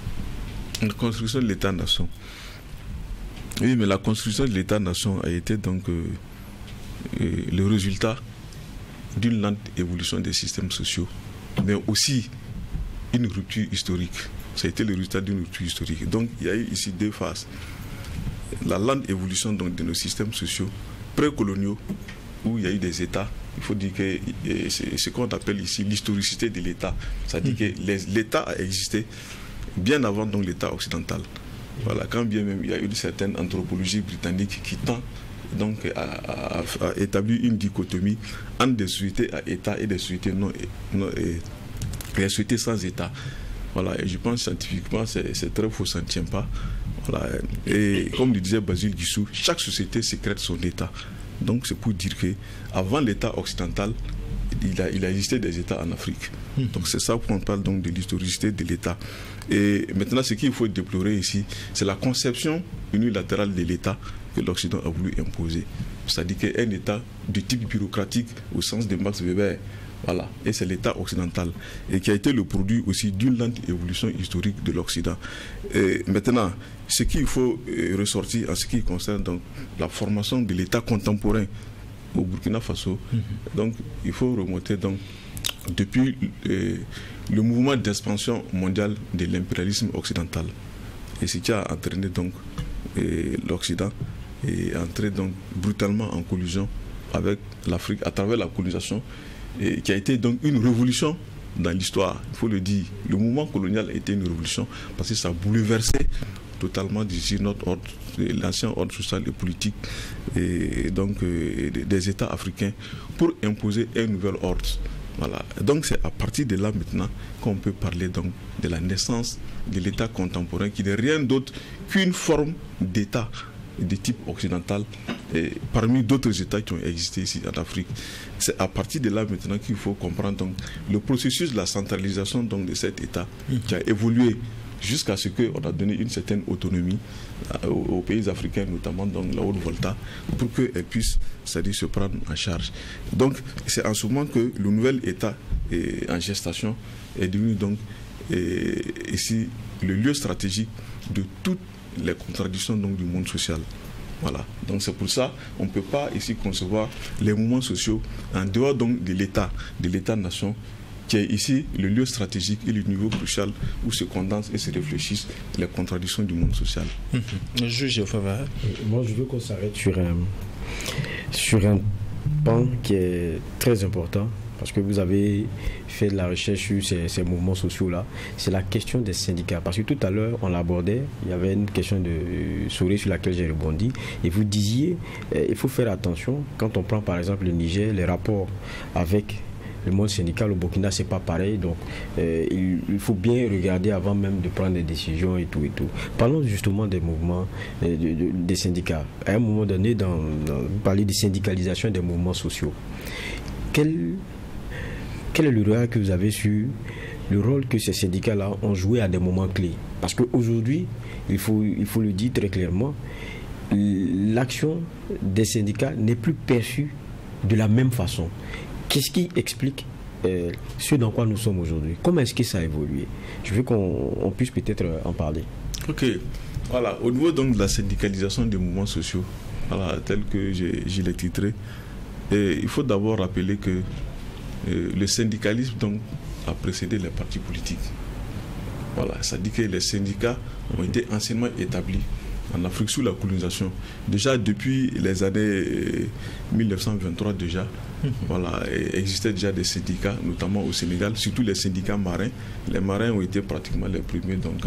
La construction de l'État-nation. Oui, mais la construction de l'État-nation a été donc euh, euh, le résultat d'une lente évolution des systèmes sociaux mais aussi une rupture historique. Ça a été le résultat d'une rupture historique. Donc il y a eu ici deux phases. La lente évolution donc, de nos systèmes sociaux précoloniaux, où il y a eu des États. Il faut dire que c'est ce qu'on appelle ici l'historicité de l'État. C'est-à-dire mmh. que l'État a existé bien avant donc l'État occidental. Voilà, quand bien même il y a une certaine anthropologie britannique qui tend donc à, à, à établir une dichotomie entre des sociétés à État et des sociétés non, non et, et des sociétés sans État. Voilà, et je pense scientifiquement c'est très faux, ça ne tient pas. Voilà, et comme le disait Basile Guissou, chaque société sécrète son État. Donc c'est pour dire que avant l'État occidental, il a, il a existé des États en Afrique. Mmh. Donc c'est ça qu'on parle donc de l'historicité de l'État. Et maintenant, ce qu'il faut déplorer ici, c'est la conception unilatérale de l'État que l'Occident a voulu imposer. C'est-à-dire qu'un État de type bureaucratique au sens de Max Weber, voilà, et c'est l'État occidental, et qui a été le produit aussi d'une lente évolution historique de l'Occident. Et maintenant, ce qu'il faut ressortir en ce qui concerne donc la formation de l'État contemporain au Burkina Faso, mmh. donc il faut remonter donc depuis euh, le mouvement d'expansion mondiale de l'impérialisme occidental, et ce qui a entraîné donc euh, l'Occident est entré donc brutalement en collision avec l'Afrique à travers la colonisation, et qui a été donc une révolution dans l'histoire, il faut le dire. Le mouvement colonial a été une révolution parce que ça a bouleversé totalement d'ici notre ordre, l'ancien ordre social et politique, et donc euh, des États africains, pour imposer un nouvel ordre. Voilà. Donc c'est à partir de là maintenant qu'on peut parler donc de la naissance de l'État contemporain, qui n'est rien d'autre qu'une forme d'État de type occidental, et parmi d'autres États qui ont existé ici en Afrique. C'est à partir de là maintenant qu'il faut comprendre donc le processus de la centralisation donc de cet État qui a évolué jusqu'à ce qu'on a donné une certaine autonomie aux, aux pays africains, notamment dans la Haute-Volta, pour qu'elles puissent, c'est-à-dire, se prendre en charge. Donc c'est en ce moment que le nouvel État est en gestation est devenu donc et, ici le lieu stratégique de toutes les contradictions donc, du monde social. Voilà. Donc c'est pour ça qu'on ne peut pas ici concevoir les mouvements sociaux en dehors donc de l'État, de l'État-nation, qui est ici le lieu stratégique et le niveau crucial où se condensent et se réfléchissent les contradictions du monde social. Mmh. Juge Favara. Moi, je veux qu'on s'arrête sur un, sur un pan qui est très important, parce que vous avez fait de la recherche sur ces, ces mouvements sociaux-là. C'est la question des syndicats. Parce que tout à l'heure, on l'abordait, il y avait une question de souris sur laquelle j'ai rebondi. Et vous disiez, eh, il faut faire attention, quand on prend par exemple le Niger, les rapports avec le monde syndical au Burkina, c'est pas pareil. Donc, euh, il, il faut bien regarder avant même de prendre des décisions et tout et tout. Parlons justement des mouvements, euh, de, de, des syndicats. À un moment donné, dans, dans, vous parlez de syndicalisation des mouvements sociaux. Quel, quel est le regard que vous avez sur le rôle que ces syndicats-là ont joué à des moments clés? Parce qu'aujourd'hui, il faut, il faut le dire très clairement, l'action des syndicats n'est plus perçue de la même façon. Qu'est-ce qui explique euh, ce dans quoi nous sommes aujourd'hui? Comment est-ce que ça a évolué? Je veux qu'on puisse peut-être en parler. Ok. Voilà. Au niveau donc de la syndicalisation des mouvements sociaux, voilà, tel que je l'ai titré, et il faut d'abord rappeler que euh, le syndicalisme donc, a précédé les partis politiques. Voilà. Ça dit que les syndicats ont été anciennement établis en Afrique sous la colonisation. Déjà depuis les années mille neuf cent vingt-trois déjà, mmh. voilà, existaient déjà des syndicats, notamment au Sénégal, surtout les syndicats marins. Les marins ont été pratiquement les premiers donc,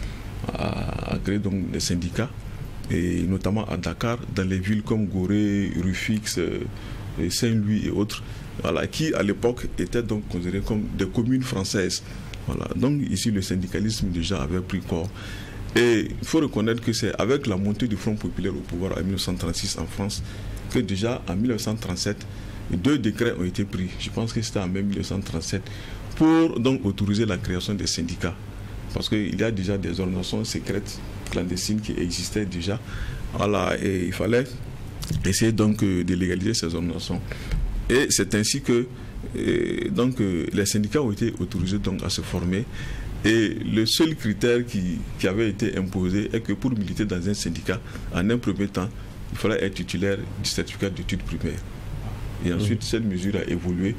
à, à créer donc, des syndicats, et notamment à Dakar, dans les villes comme Gorée, Rufisque, Saint-Louis et autres, voilà, qui à l'époque étaient donc considérées comme des communes françaises. Voilà. Donc ici le syndicalisme déjà avait pris corps. Et il faut reconnaître que c'est avec la montée du Front populaire au pouvoir en mille neuf cent trente-six en France que déjà en mille neuf cent trente-sept, deux décrets ont été pris, je pense que c'était en même mille neuf cent trente-sept, pour donc autoriser la création des syndicats. Parce qu'il y a déjà des organisations secrètes, clandestines qui existaient déjà. Voilà, et il fallait essayer donc de légaliser ces organisations. Et c'est ainsi que et donc, les syndicats ont été autorisés donc, à se former. Et le seul critère qui, qui avait été imposé est que pour militer dans un syndicat, en un premier temps, il fallait être titulaire du certificat d'études primaires. Et ensuite, mmh. cette mesure a évolué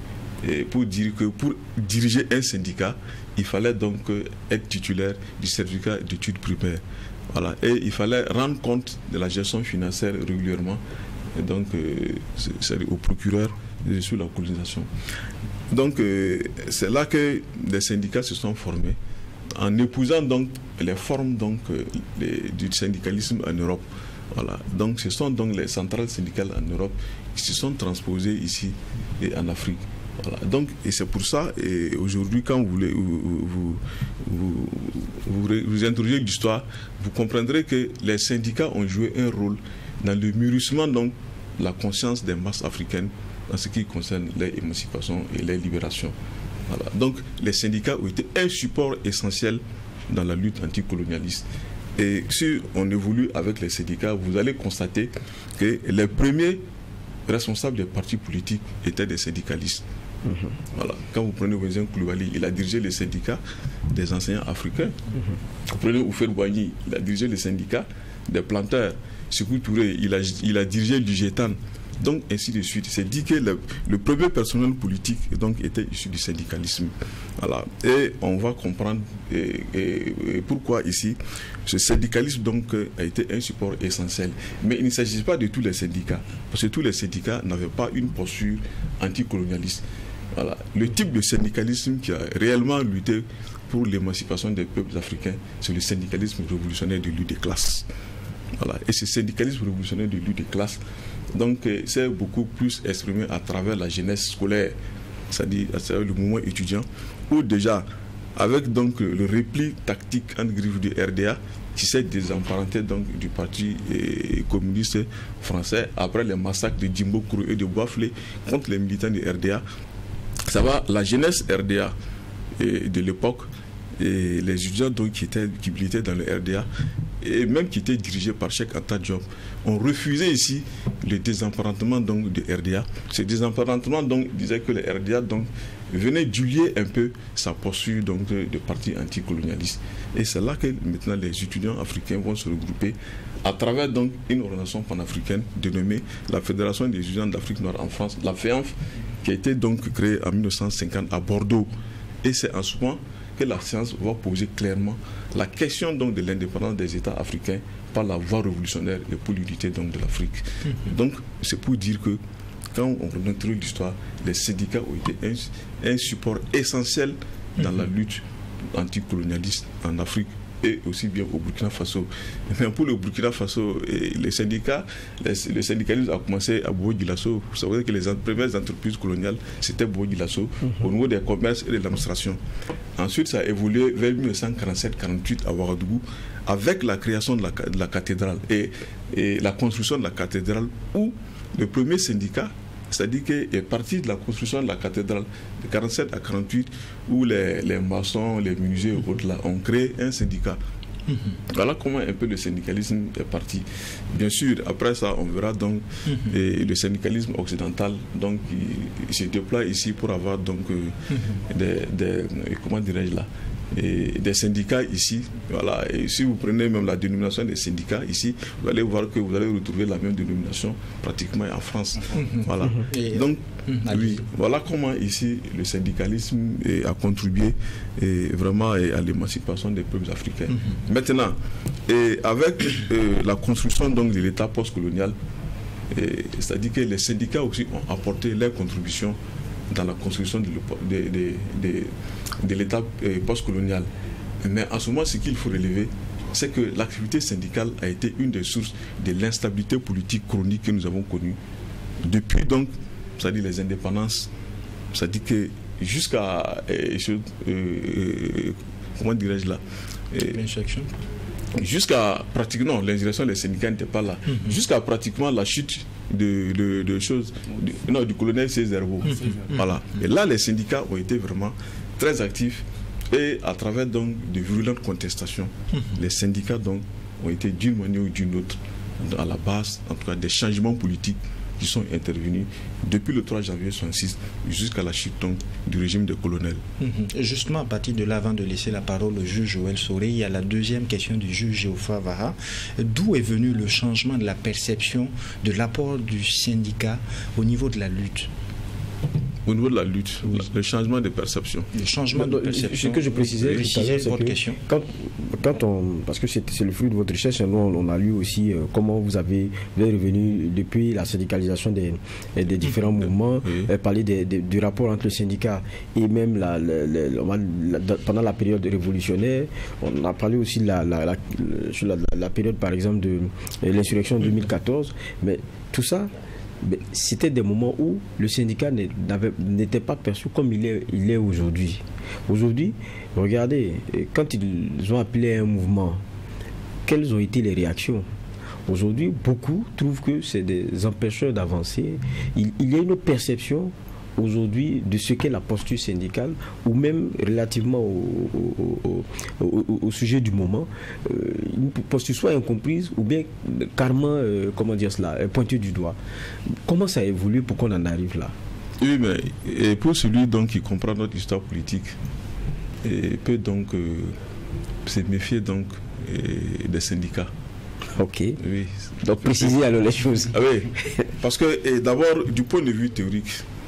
et pour dire que pour diriger un syndicat, il fallait donc être titulaire du certificat d'études primaires. Voilà. Et il fallait rendre compte de la gestion financière régulièrement, et donc euh, c'est au procureur sur la colonisation. Donc euh, c'est là que les syndicats se sont formés, en épousant donc les formes donc, euh, les, du syndicalisme en Europe. Voilà. Donc ce sont donc les centrales syndicales en Europe qui se sont transposées ici et en Afrique. Voilà. Donc, et c'est pour ça, et aujourd'hui, quand vous, voulez, vous, vous, vous, vous, vous introduisez l'histoire, vous comprendrez que les syndicats ont joué un rôle dans le mûrissement donc la conscience des masses africaines en ce qui concerne l'émancipation et les libérations. Voilà. Donc, les syndicats ont été un support essentiel dans la lutte anticolonialiste. Et si on évolue avec les syndicats, vous allez constater que les premiers responsables des partis politiques étaient des syndicalistes. Mmh. Voilà. Quand vous prenez Wenzin Coulibaly, il a dirigé les syndicats des enseignants africains. Mmh. Vous prenez Houphouët-Boigny, il a dirigé les syndicats des planteurs. Sékou Touré, il a, il a dirigé du G E T A N. Donc, ainsi de suite. C'est dit que le, le premier personnel politique donc, était issu du syndicalisme. Voilà. Et on va comprendre et, et, et pourquoi ici, ce syndicalisme donc, a été un support essentiel. Mais il ne s'agit pas de tous les syndicats, parce que tous les syndicats n'avaient pas une posture anticolonialiste. Voilà. Le type de syndicalisme qui a réellement lutté pour l'émancipation des peuples africains, c'est le syndicalisme révolutionnaire de lutte des classes. Voilà. Et ce syndicalisme révolutionnaire de lutte des classes, donc, c'est beaucoup plus exprimé à travers la jeunesse scolaire, c'est-à-dire à travers le mouvement étudiant, où déjà, avec donc le repli tactique entre griffes du R D A, qui s'est désemparenté donc du parti eh, communiste français, après les massacres de Djimbo Kourou et de Boaflé contre les militants du R D A, ça va, la jeunesse R D A eh, de l'époque, et les étudiants donc, qui, étaient, qui militaient dans le R D A, et même qui étaient dirigés par Cheikh Anta Diop, ont refusé ici le désemparentement donc, du R D A. Ce désemparentement donc, disait que le R D A donc, venait d'humilier un peu sa posture donc, de, de parti anticolonialiste. Et c'est là que maintenant les étudiants africains vont se regrouper à travers donc, une organisation panafricaine dénommée la Fédération des étudiants d'Afrique noire en France, la F E A N F, qui a été donc créée en mille neuf cent cinquante à Bordeaux. Et c'est en ce moment que la science va poser clairement la question donc de l'indépendance des États africains par la voie révolutionnaire et pour l'unité donc de l'Afrique. Mm-hmm. Donc c'est pour dire que quand on remonte l'histoire, les syndicats ont été un, un support essentiel dans mm-hmm. la lutte anticolonialiste en Afrique et aussi bien au Burkina Faso. Mais pour le Burkina Faso, les syndicats, les, le syndicalisme a commencé à Bobo-Dioulasso. Vous savez que les en, premières entreprises coloniales, c'était Bobo-Dioulasso, mm-hmm. au niveau des commerces et de l'administration. Ensuite, ça a évolué vers mille neuf cent quarante-sept quarante-huit à Ouagadougou, avec la création de la, de la cathédrale et, et la construction de la cathédrale, où le premier syndicat, c'est-à-dire qu'il est parti de la construction de la cathédrale de quarante-sept à quarante-huit, où les, les maçons, les musées et autres là ont créé un syndicat. Mm-hmm. Voilà comment un peu le syndicalisme est parti. Bien sûr, après ça, on verra donc mm-hmm. et le syndicalisme occidental, donc il, il se déploie ici pour avoir donc euh, mm-hmm. des, des comment dirais-je là, et des syndicats ici, voilà. Et si vous prenez même la dénomination des syndicats ici, vous allez voir que vous allez retrouver la même dénomination pratiquement en France. Mm-hmm. Voilà. Mm-hmm. Donc, mm-hmm. oui, voilà comment ici le syndicalisme est, a contribué et vraiment et à l'émancipation des peuples africains. Mm-hmm. Maintenant, et avec euh, la construction donc de l'État postcolonial, c'est-à-dire que les syndicats aussi ont apporté leur contribution dans la construction de, de, de, de, de l'État postcolonial. Mais en ce moment, ce qu'il faut relever, c'est que l'activité syndicale a été une des sources de l'instabilité politique chronique que nous avons connue depuis donc, c'est-à-dire les indépendances, c'est-à-dire que jusqu'à euh, euh, comment dirais-je là l'insurrection jusqu'à pratiquement, l'insurrection des syndicats n'était pas là, mm-hmm. jusqu'à pratiquement la chute de, de, de choses, de, non, du colonel Cézerbo. Mm-hmm. Voilà. Et là, les syndicats ont été vraiment très actifs et à travers donc de virulentes contestations, mm-hmm. les syndicats donc ont été d'une manière ou d'une autre à la base, en tout cas, des changements politiques qui sont intervenus depuis le trois janvier soixante-six jusqu'à la chute donc, du régime des colonels. Mmh. Justement, à partir de là, avant de laisser la parole au juge Joël Soré, il y a la deuxième question du juge Geoffroy Vara. D'où est venu le changement de la perception de l'apport du syndicat au niveau de la lutte? Au niveau de la lutte, oui. le changement de perception. Le changement de perception. Ce que je précisais tout à l'heure, c'est que question. Quand, quand on, parce que c'est le fruit de votre recherche, nous on a lu aussi euh, comment vous avez, vous êtes revenu depuis la syndicalisation des, des différents mmh. mouvements, oui. euh, parler des, des, du rapport entre le syndicat et même la, la, la, la, la, pendant la période révolutionnaire. On a parlé aussi de la, la, la, sur la, la période par exemple de l'insurrection de deux mille quatorze, mais tout ça, c'était des moments où le syndicat n'était pas perçu comme il est, il est aujourd'hui. Aujourd'hui, regardez, quand ils ont appelé un mouvement, quelles ont été les réactions? Aujourd'hui, beaucoup trouvent que c'est des empêcheurs d'avancer. Il, il y a une perception aujourd'hui de ce qu'est la posture syndicale, ou même relativement au, au, au, au, au sujet du moment, euh, une posture soit incomprise ou bien carrément, euh, comment dire cela, pointée du doigt. Comment ça a évolué pour qu'on en arrive là? Oui, mais et pour celui donc qui comprend notre histoire politique, et peut donc euh, se méfier donc et des syndicats. Ok. Oui. Donc préciser alors les choses. Ah oui. Parce que d'abord, du point de vue théorique,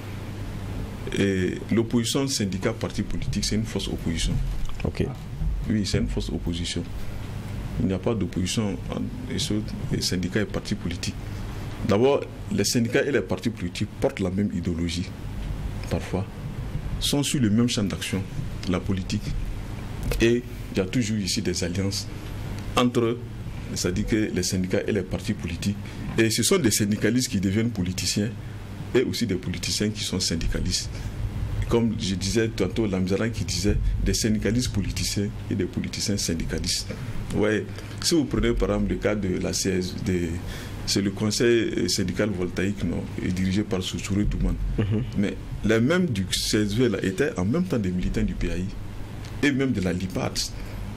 l'opposition syndicat parti politique, c'est une fausse opposition. Ok. Oui, c'est une fausse opposition. Il n'y a pas d'opposition entre les syndicats et partis politiques. D'abord, les syndicats et les partis politiques portent la même idéologie, parfois, sont sur le même champ d'action, la politique. Et il y a toujours ici des alliances entre, c'est-à-dire que les syndicats et les partis politiques. Et ce sont des syndicalistes qui deviennent politiciens et aussi des politiciens qui sont syndicalistes. Comme je disais tantôt, Lamzaran qui disait des syndicalistes politiciens et des politiciens syndicalistes. Ouais. Si vous prenez par exemple le cas de la C S D, c'est le conseil syndical voltaïque, non, est dirigé par Sousouré Douman. Mm-hmm. Mais les mêmes du C S V là, étaient en même temps des militants du P A I et même de la L I P A D.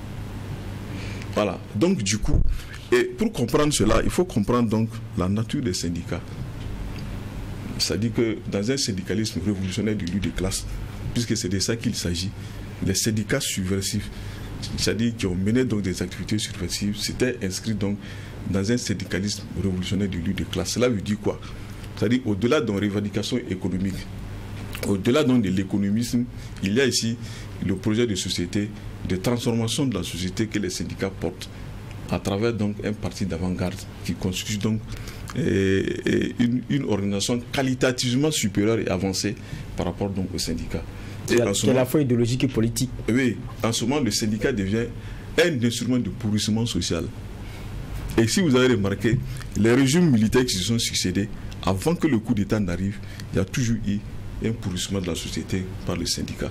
Voilà. Donc du coup, et pour comprendre cela, il faut comprendre donc la nature des syndicats. C'est-à-dire que dans un syndicalisme révolutionnaire de lutte de classe, puisque c'est de ça qu'il s'agit, les syndicats subversifs, c'est-à-dire qui ont mené donc des activités subversives, c'était inscrit donc dans un syndicalisme révolutionnaire de lutte de classe. Cela veut dire quoi? C'est-à-dire au-delà d'une revendication économique, au-delà donc de l'économisme, il y a ici le projet de société, de transformation de la société que les syndicats portent à travers donc un parti d'avant-garde qui constitue donc et, et une, une organisation qualitativement supérieure et avancée par rapport donc aux syndicats. C'est à la fois idéologique et politique. Oui, en ce moment, le syndicat devient un instrument de pourrissement social. Et si vous avez remarqué, les régimes militaires qui se sont succédés, avant que le coup d'État n'arrive, il y a toujours eu un pourrissement de la société par les syndicats.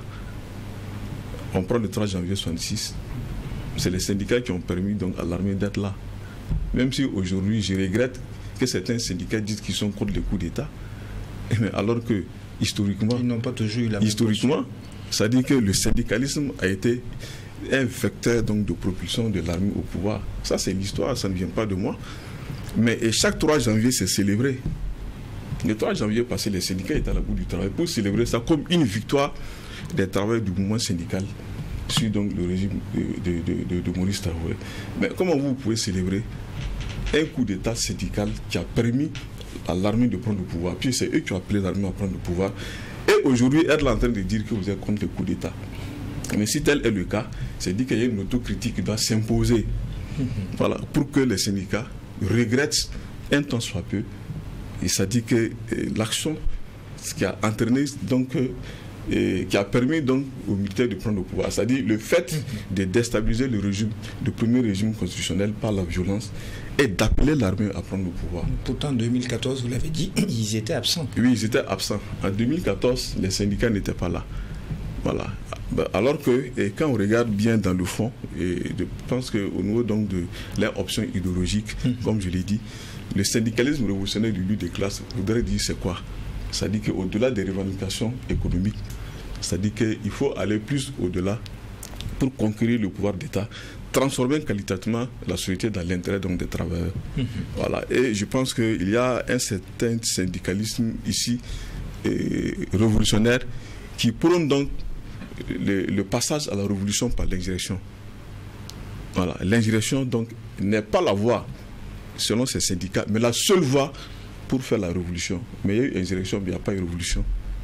On prend le trois janvier soixante-six, c'est les syndicats qui ont permis donc à l'armée d'être là. Même si aujourd'hui, je regrette que certains syndicats disent qu'ils sont contre le coup d'État, mais alors que historiquement, ils n'ont pas toujours eu la historiquement, ça dit que le syndicalisme a été un vecteur donc de propulsion de l'armée au pouvoir. Ça c'est l'histoire, ça ne vient pas de moi. Mais et chaque trois janvier c'est célébré. Le trois janvier passé, les syndicats étaient à la bout du travail pour célébrer ça comme une victoire des travailleurs du mouvement syndical sur donc le régime de, de, de, de, de Maurice Traoré. Mais comment vous pouvez célébrer un coup d'État syndical qui a permis à l'armée de prendre le pouvoir, puis c'est eux qui ont appelé l'armée à prendre le pouvoir, et aujourd'hui être en train de dire que vous êtes contre le coup d'État? Mais si tel est le cas, c'est dit qu'il y a une autocritique qui doit s'imposer, voilà, pour que les syndicats regrettent un temps soit peu. Et ça dit que euh, l'action, ce qui a entraîné donc euh, et qui a permis donc aux militaires de prendre le pouvoir, c'est-à-dire le fait de déstabiliser le régime, le premier régime constitutionnel par la violence, et d'appeler l'armée à prendre le pouvoir. Pourtant, en deux mille quatorze, vous l'avez dit, ils étaient absents. Oui, ils étaient absents. En deux mille quatorze, les syndicats n'étaient pas là. Voilà. Alors que, et quand on regarde bien dans le fond, et je pense qu'au niveau donc de leur option idéologique, mmh. comme je l'ai dit, le syndicalisme révolutionnaire du lutte des classes voudrait dire c'est quoi? C'est-à-dire qu'au-delà des revendications économiques, c'est-à-dire qu'il faut aller plus au-delà pour conquérir le pouvoir d'État, transformer qualitativement la société dans l'intérêt donc des travailleurs. Mmh. Voilà. Et je pense qu'il y a un certain syndicalisme ici euh, révolutionnaire qui prône donc le, le passage à la révolution par l'insurrection. Voilà. L'insurrection donc n'est pas la voie selon ces syndicats, mais la seule voie pour faire la révolution. Mais il y a eu insurrection, mais il n'y a pas eu révolution.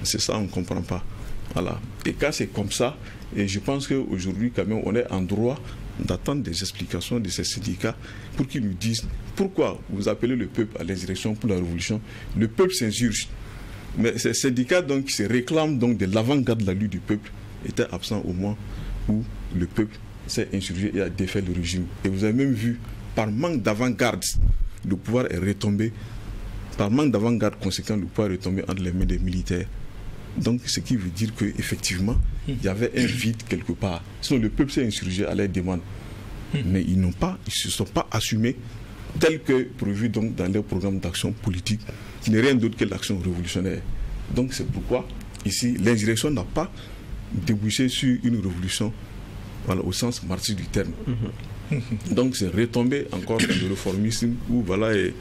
C'est ça, on ne comprend pas. Voilà. Et quand c'est comme ça, et je pense qu'aujourd'hui, quand même, on est en droit d'attendre des explications de ces syndicats pour qu'ils nous disent pourquoi vous appelez le peuple à l'insurrection pour la révolution. Le peuple s'insurge. Mais ces syndicats donc, qui se réclament donc, de l'avant-garde de la lutte du peuple étaient absents au moment où le peuple s'est insurgé et a défait le régime. Et vous avez même vu, par manque d'avant-garde, le pouvoir est retombé. Par manque d'avant-garde conséquent, le pouvoir est retombé entre les mains des militaires. Donc, ce qui veut dire qu'effectivement, il y avait un vide quelque part. Sinon, le peuple s'est insurgé à leur demande. Mais ils n'ont pas, ils ne se sont pas assumés tel que prévu donc, dans leur programme d'action politique, qui n'est rien d'autre que l'action révolutionnaire. Donc, c'est pourquoi, ici, l'insurrection n'a pas débouché sur une révolution, voilà, au sens marxiste du terme. Donc, c'est retombé encore dans le réformisme où, voilà, et,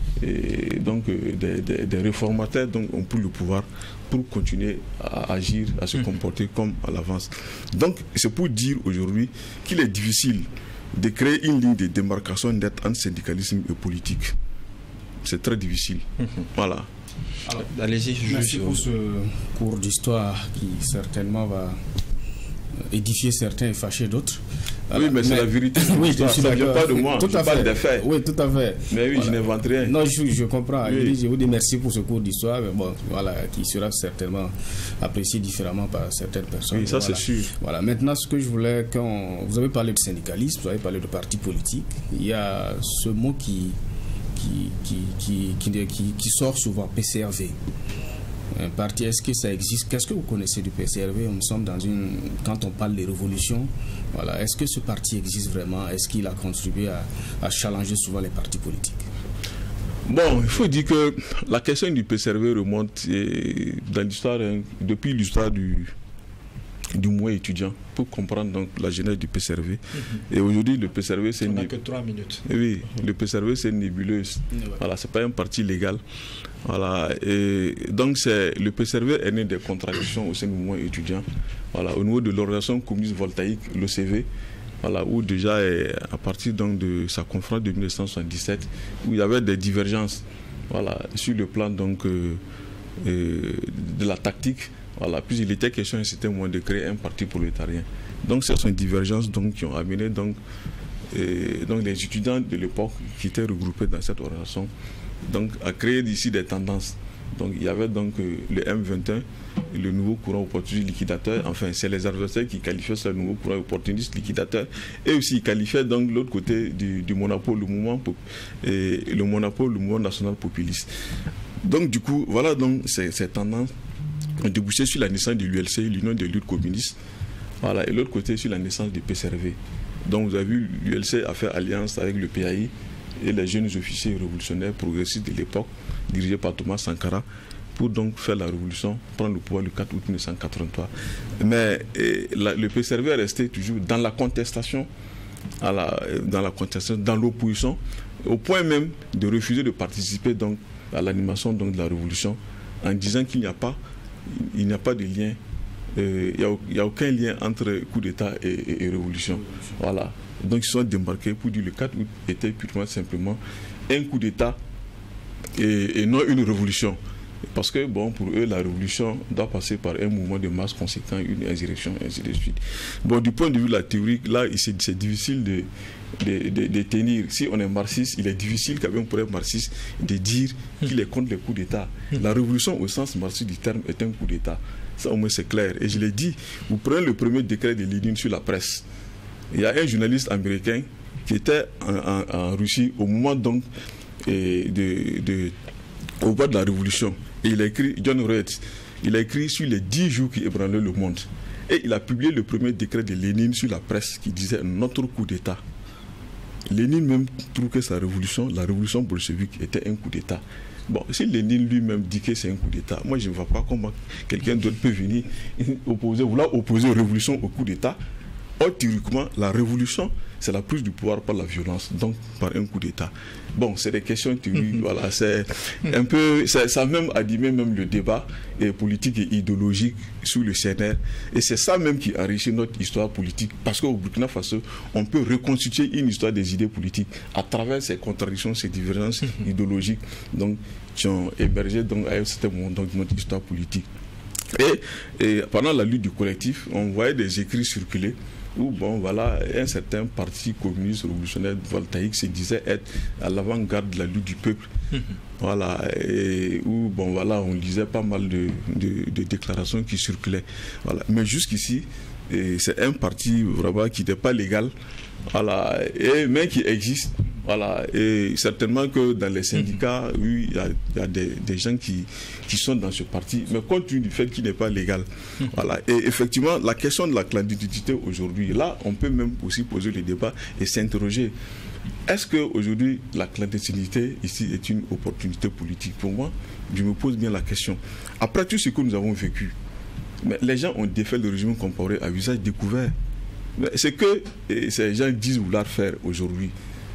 et donc, des, des, des réformateurs donc, ont pris le pouvoir pour continuer à agir, à se comporter comme à l'avance. Donc, c'est pour dire aujourd'hui qu'il est difficile de créer une ligne de démarcation nette entre syndicalisme et politique. C'est très difficile. Mmh. Voilà. Alors, allez-y. Merci pour ce cours d'histoire qui certainement va édifier certains et fâcher d'autres. Oui, mais, mais c'est la vérité. Oui, ça ne vient pas de moi. Tout je à parle fait. des faits. Oui, tout à fait. Mais oui, voilà. Je n'invente rien. Non, je, je comprends. Oui. Je vous dis merci pour ce cours d'histoire, bon, voilà, qui sera certainement apprécié différemment par certaines personnes. Oui, ça voilà. c'est sûr. Voilà. Maintenant, ce que je voulais, quand vous avez parlé de syndicalisme, vous avez parlé de parti politique, il y a ce mot qui, qui, qui, qui, qui, qui, qui sort souvent, P C R V. Un parti, est-ce que ça existe? Qu'est-ce que vous connaissez du P C R V? Nous sommes dans une... Quand on parle de révolution, voilà, est-ce que ce parti existe vraiment? Est-ce qu'il a contribué à, à challenger souvent les partis politiques? Bon, il faut dire que la question du P C R V remonte dans l'histoire, hein, depuis l'histoire du, du mouvement étudiant, pour comprendre donc la genèse du P C R V. Mm-hmm. Et aujourd'hui, le P C R V, c'est... On n'a que trois minutes. Oui, mm-hmm. Le P C R V, c'est une nébuleuse. Mm-hmm. Voilà, c'est pas un parti légal. Voilà, et donc c'est, le P C R V est né des contradictions au sein du mouvement étudiant. Voilà, au niveau de l'organisation communiste voltaïque, l'O C V, voilà, où déjà, à partir donc de sa conférence de mille neuf cent soixante-dix-sept, où il y avait des divergences, voilà, sur le plan donc, euh, euh, de la tactique, voilà, puis il était question à un certain moment de créer un parti prolétarien. Donc ce sont des divergences donc, qui ont amené donc, euh, donc, les étudiants de l'époque qui étaient regroupés dans cette organisation donc, à créer d'ici des tendances. Donc il y avait donc euh, le M vingt et un, le nouveau courant opportuniste liquidateur. Enfin, c'est les adversaires qui qualifiaient ce nouveau courant opportuniste liquidateur. Et aussi ils qualifiaient donc l'autre côté du, du monopole, le mouvement, et le monopole, le mouvement national populiste. Donc du coup, voilà donc ces, ces tendances ont débouché sur la naissance de l'U L C, l'Union de lutte communiste. Voilà, et l'autre côté sur la naissance du P C R V. Donc vous avez vu, l'U L C a fait alliance avec le P A I et les jeunes officiers révolutionnaires progressistes de l'époque, dirigés par Thomas Sankara, pour donc faire la révolution, prendre le pouvoir le quatre août mille neuf cent quatre-vingt-trois. Mais et, la, le P C R V est resté toujours dans la contestation, à la, dans la contestation, dans l'opposition, au point même de refuser de participer donc à l'animation donc de la révolution, en disant qu'il n'y a pas, il n'y a pas de lien, euh, il n'y a, a aucun lien entre coup d'État et, et, et révolution. Voilà. Donc ils sont démarqués pour dire que le quatre août était purement simplement un coup d'État et, et non une révolution. Parce que bon, pour eux, la révolution doit passer par un mouvement de masse conséquent, une insurrection, ainsi de suite. Bon, du point de vue de la théorie, là, c'est, c'est difficile de, de, de, de tenir. Si on est marxiste, il est difficile quand même pour un marxiste de dire qu'il est contre les coups d'État. La révolution, au sens marxiste du terme, est un coup d'État. Ça, au moins, c'est clair. Et je l'ai dit, vous prenez le premier décret de Lénine sur la presse. Il y a un journaliste américain qui était en, en, en Russie au moment donc et de, de, au bas de la révolution. Et il a écrit, John Reed, il a écrit sur les dix jours qui ébranlaient le monde. Et il a publié le premier décret de Lénine sur la presse qui disait notre coup d'État. Lénine même trouve que sa révolution, la révolution bolchevique, était un coup d'État. Bon, si Lénine lui-même dit que c'est un coup d'État, moi je ne vois pas comment quelqu'un d'autre peut venir opposer, vouloir opposer la révolution au coup d'État. Or, théoriquement, la révolution, c'est la prise du pouvoir par la violence, donc par un coup d'État. Bon, c'est des questions théoriques, voilà, c'est un peu, ça, ça a même animé même le débat et politique et idéologique sur le C N R. Et c'est ça même qui enrichit notre histoire politique, parce qu'au Burkina Faso, on peut reconstituer une histoire des idées politiques à travers ces contradictions, ces divergences idéologiques donc, qui ont émergé donc, à un certain moment dans notre histoire politique. Et, et pendant la lutte du collectif, on voyait des écrits circuler où, bon, voilà, un certain parti communiste révolutionnaire voltaïque se disait être à l'avant-garde de la lutte du peuple. Mmh. Voilà, et où, bon, voilà, on lisait pas mal de, de, de déclarations qui circulaient. Voilà. Mais jusqu'ici, c'est un parti vraiment qui n'est pas légal, voilà, et, mais qui existe. Voilà, et certainement que dans les syndicats, oui, il y a, y a des, des gens qui, qui sont dans ce parti, mais compte tenu du fait qu'il n'est pas légal. Voilà, et effectivement, la question de la clandestinité aujourd'hui, là, on peut même aussi poser le débat et s'interroger. Est-ce qu'aujourd'hui, la clandestinité ici est une opportunité politique? Pour moi, je me pose bien la question. Après tout ce que nous avons vécu, mais les gens ont défait le régime comparé à visage découvert. Ce que ces gens disent vouloir faire aujourd'hui,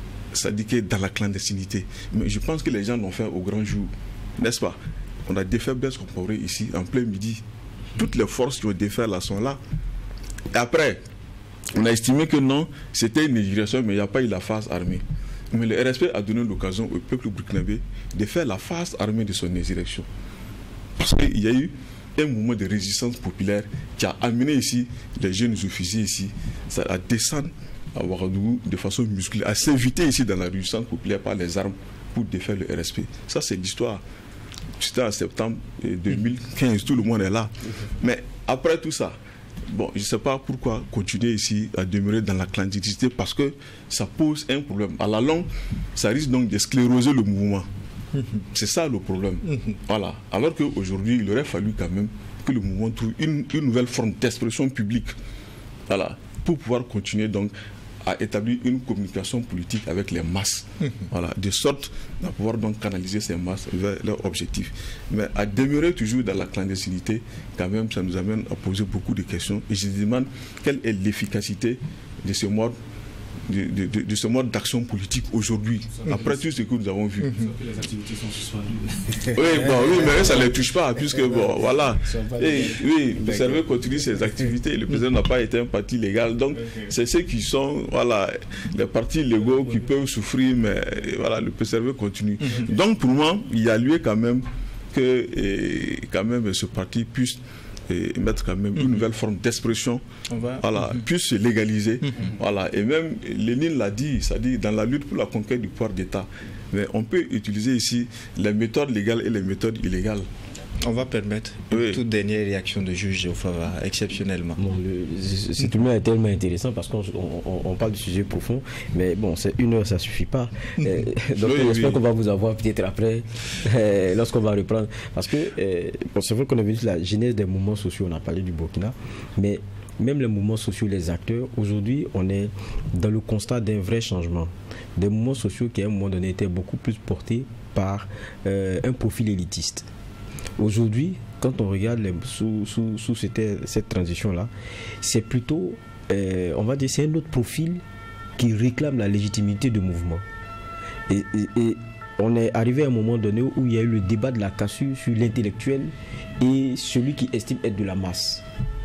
ça dit que dans la clandestinité. Mais je pense que les gens l'ont fait au grand jour, n'est-ce pas? On a défait Blaise Compaoré ici, en plein midi. Toutes les forces qui ont défait là sont là. Et après, on a estimé que non, c'était une négociation, mais il n'y a pas eu la phase armée. Mais le R S P a donné l'occasion au peuple burkinabé de faire la phase armée de son insurrection. Parce qu'il y a eu un mouvement de résistance populaire qui a amené ici les jeunes officiers ici à descendre à Ouagadougou de façon musclée, à s'inviter ici dans la résistance populaire par les armes pour défaire le R S P. Ça, c'est l'histoire. C'était en septembre deux mille quinze, tout le monde est là. Mais après tout ça, bon, je ne sais pas pourquoi continuer ici à demeurer dans la clandestinité, parce que ça pose un problème. À la longue, ça risque donc de scléroser le mouvement. C'est ça le problème. Voilà. Alors qu'aujourd'hui, il aurait fallu quand même que le mouvement trouve une, une nouvelle forme d'expression publique. Voilà. Pour pouvoir continuer donc à établir une communication politique avec les masses. Voilà. De sorte à pouvoir donc canaliser ces masses vers leurs objectifs. Mais à demeurer toujours dans la clandestinité, quand même, ça nous amène à poser beaucoup de questions. Et je me demande quelle est l'efficacité de ce mode De, de, de ce mode d'action politique aujourd'hui, après tout ce que nous avons vu. Les activités sont suspendues. Oui, bon, oui, mais ça ne les touche pas, puisque, bon, voilà. Et, oui, le C R V continue ses activités, le président n'a pas été un parti légal, donc c'est ceux qui sont, voilà, les partis légaux qui peuvent souffrir, mais voilà, le C R V continue. Donc, pour moi, il y a lieu quand même que, et, quand même, ce parti puisse et mettre quand même mm-hmm. une nouvelle forme d'expression, va... voilà, mm-hmm. puisse se légaliser. Mm-hmm. Voilà. Et même Lénine l'a dit, c'est-à-dire dans la lutte pour la conquête du pouvoir d'État. Mais on peut utiliser ici les méthodes légales et les méthodes illégales. On va permettre une oui. toute dernière réaction de juge Geoffroy, exceptionnellement. Bon, c'est tout le monde est tellement intéressant parce qu'on on, on parle du sujet profond, mais bon, c'est une heure, ça ne suffit pas. euh, donc oui, j'espère oui. qu'on va vous avoir peut-être après, euh, lorsqu'on va reprendre. Parce que euh, bon, c'est vrai qu'on a vu la genèse des mouvements sociaux, on a parlé du Burkina, mais même les mouvements sociaux, les acteurs, aujourd'hui, on est dans le constat d'un vrai changement. Des mouvements sociaux qui, à un moment donné, étaient beaucoup plus portés par euh, un profil élitiste. Aujourd'hui, quand on regarde les, sous, sous, sous cette, cette transition-là, c'est plutôt, euh, on va dire, c'est un autre profil qui réclame la légitimité du mouvement. Et, et, et on est arrivé à un moment donné où il y a eu le débat de la cassure sur l'intellectuel et celui qui estime être de la masse.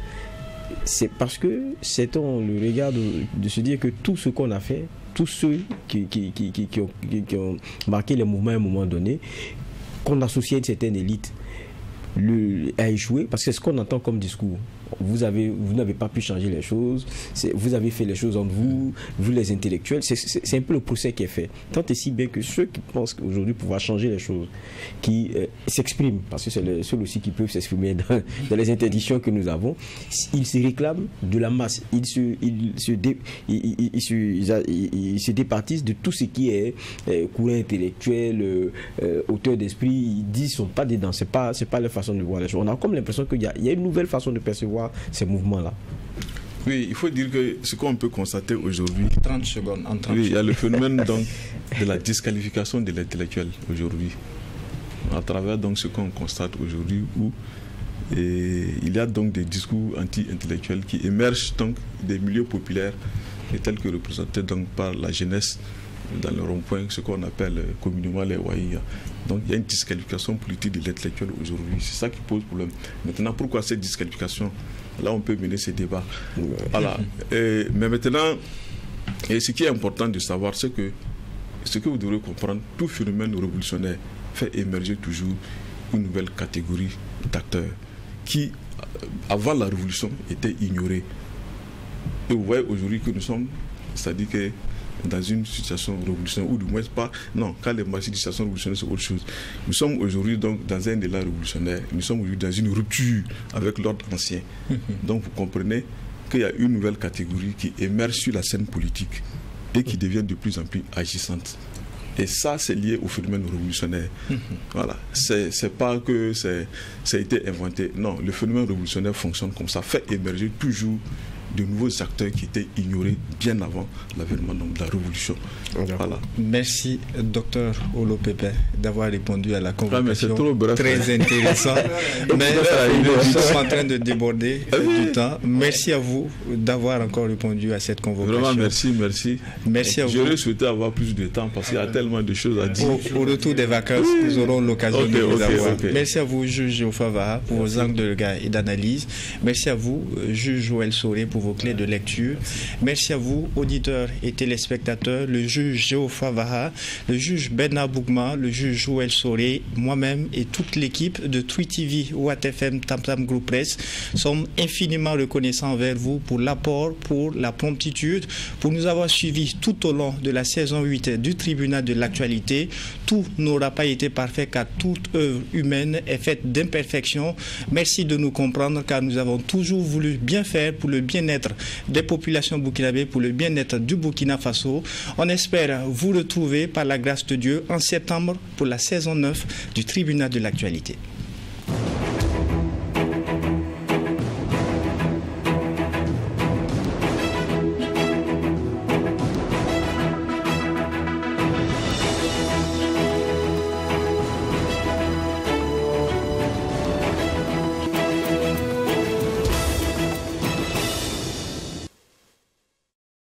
C'est parce que c'est on le regard de, de se dire que tout ce qu'on a fait, tous ceux qui, qui, qui, qui, qui, ont, qui, qui ont marqué les mouvements à un moment donné, qu'on associe à une certaine élite, Le, a échoué, parce que c'est ce qu'on entend comme discours. Vous avez, vous n'avez pas pu changer les choses, vous avez fait les choses entre vous, vous les intellectuels, c'est un peu le procès qui est fait. Tant et si bien que ceux qui pensent aujourd'hui pouvoir changer les choses, qui euh, s'expriment, parce que c'est les seuls aussi qui peuvent s'exprimer dans, dans les interdictions que nous avons, ils se réclament de la masse, ils se, ils se, dé, ils, ils, ils se, ils, ils se départissent de tout ce qui est euh, courant intellectuel, euh, euh, auteur d'esprit, ils disent qu'ils ne sont pas dedans, ce n'est pas, c'est pas leur façon de voir les choses. On a comme l'impression qu'il y a, il y a une nouvelle façon de percevoir ces mouvements-là. Oui, il faut dire que ce qu'on peut constater aujourd'hui, trente secondes, en trente oui, il y a le phénomène donc, de la disqualification de l'intellectuel aujourd'hui, à travers donc ce qu'on constate aujourd'hui, où et, il y a donc des discours anti-intellectuels qui émergent donc des milieux populaires et tels que représentés donc par la jeunesse dans le rond-point, ce qu'on appelle communément les waïs. Donc il y a une disqualification politique de l'intellectuel aujourd'hui. C'est ça qui pose problème. Maintenant, pourquoi cette disqualification? Là, on peut mener ces débats. Voilà. Et, mais maintenant, et ce qui est important de savoir, c'est que ce que vous devrez comprendre, tout phénomène révolutionnaire fait émerger toujours une nouvelle catégorie d'acteurs qui avant la révolution, étaient ignorés. Et vous voyez aujourd'hui que nous sommes, c'est-à-dire que dans une situation révolutionnaire, ou du moins pas, non, quand les marchés de situation révolutionnaire, c'est autre chose. Nous sommes aujourd'hui donc dans un élan révolutionnaire, nous sommes aujourd'hui dans une rupture avec l'ordre ancien. Donc vous comprenez qu'il y a une nouvelle catégorie qui émerge sur la scène politique et qui devient de plus en plus agissante. Et ça, c'est lié au phénomène révolutionnaire. Mmh. Voilà. C'est, c'est pas que c'est, ça a été inventé. Non, le phénomène révolutionnaire fonctionne comme ça, fait émerger toujours de nouveaux acteurs qui étaient ignorés bien avant l'avènement de la révolution. Voilà. Merci, docteur Olo Pépin, d'avoir répondu à la convocation. Ah, mais très intéressant. Mais nous sommes en train de déborder du temps. Merci à vous d'avoir encore répondu à cette convocation. Vraiment, merci, merci. Merci à vous. J'aurais souhaité avoir plus de temps parce qu'il y a tellement de choses à dire. Au, au retour des vacances, nous aurons l'occasion okay, de vous okay, avoir. Okay. Merci à vous, juge Geoffroy Vaha, pour vos angles de regard et d'analyse. Merci à vous, juge Joël Soré, pour vos clés de lecture. Merci à vous, auditeurs et téléspectateurs, le juge Geoffroy Vaha, le juge Bernard Bougma, le juge Joël Soré, moi-même et toute l'équipe de Tweet T V, Watt F M, Tam Tam Group Press sommes infiniment reconnaissants envers vous pour l'apport, pour la promptitude, pour nous avoir suivis tout au long de la saison huit du tribunal de l'actualité. Tout n'aura pas été parfait car toute œuvre humaine est faite d'imperfections. Merci de nous comprendre car nous avons toujours voulu bien faire pour le bien-être des populations burkinabées, pour le bien-être du Burkina Faso. On espère vous retrouver par la grâce de Dieu en septembre pour la saison neuf du tribunal de l'actualité.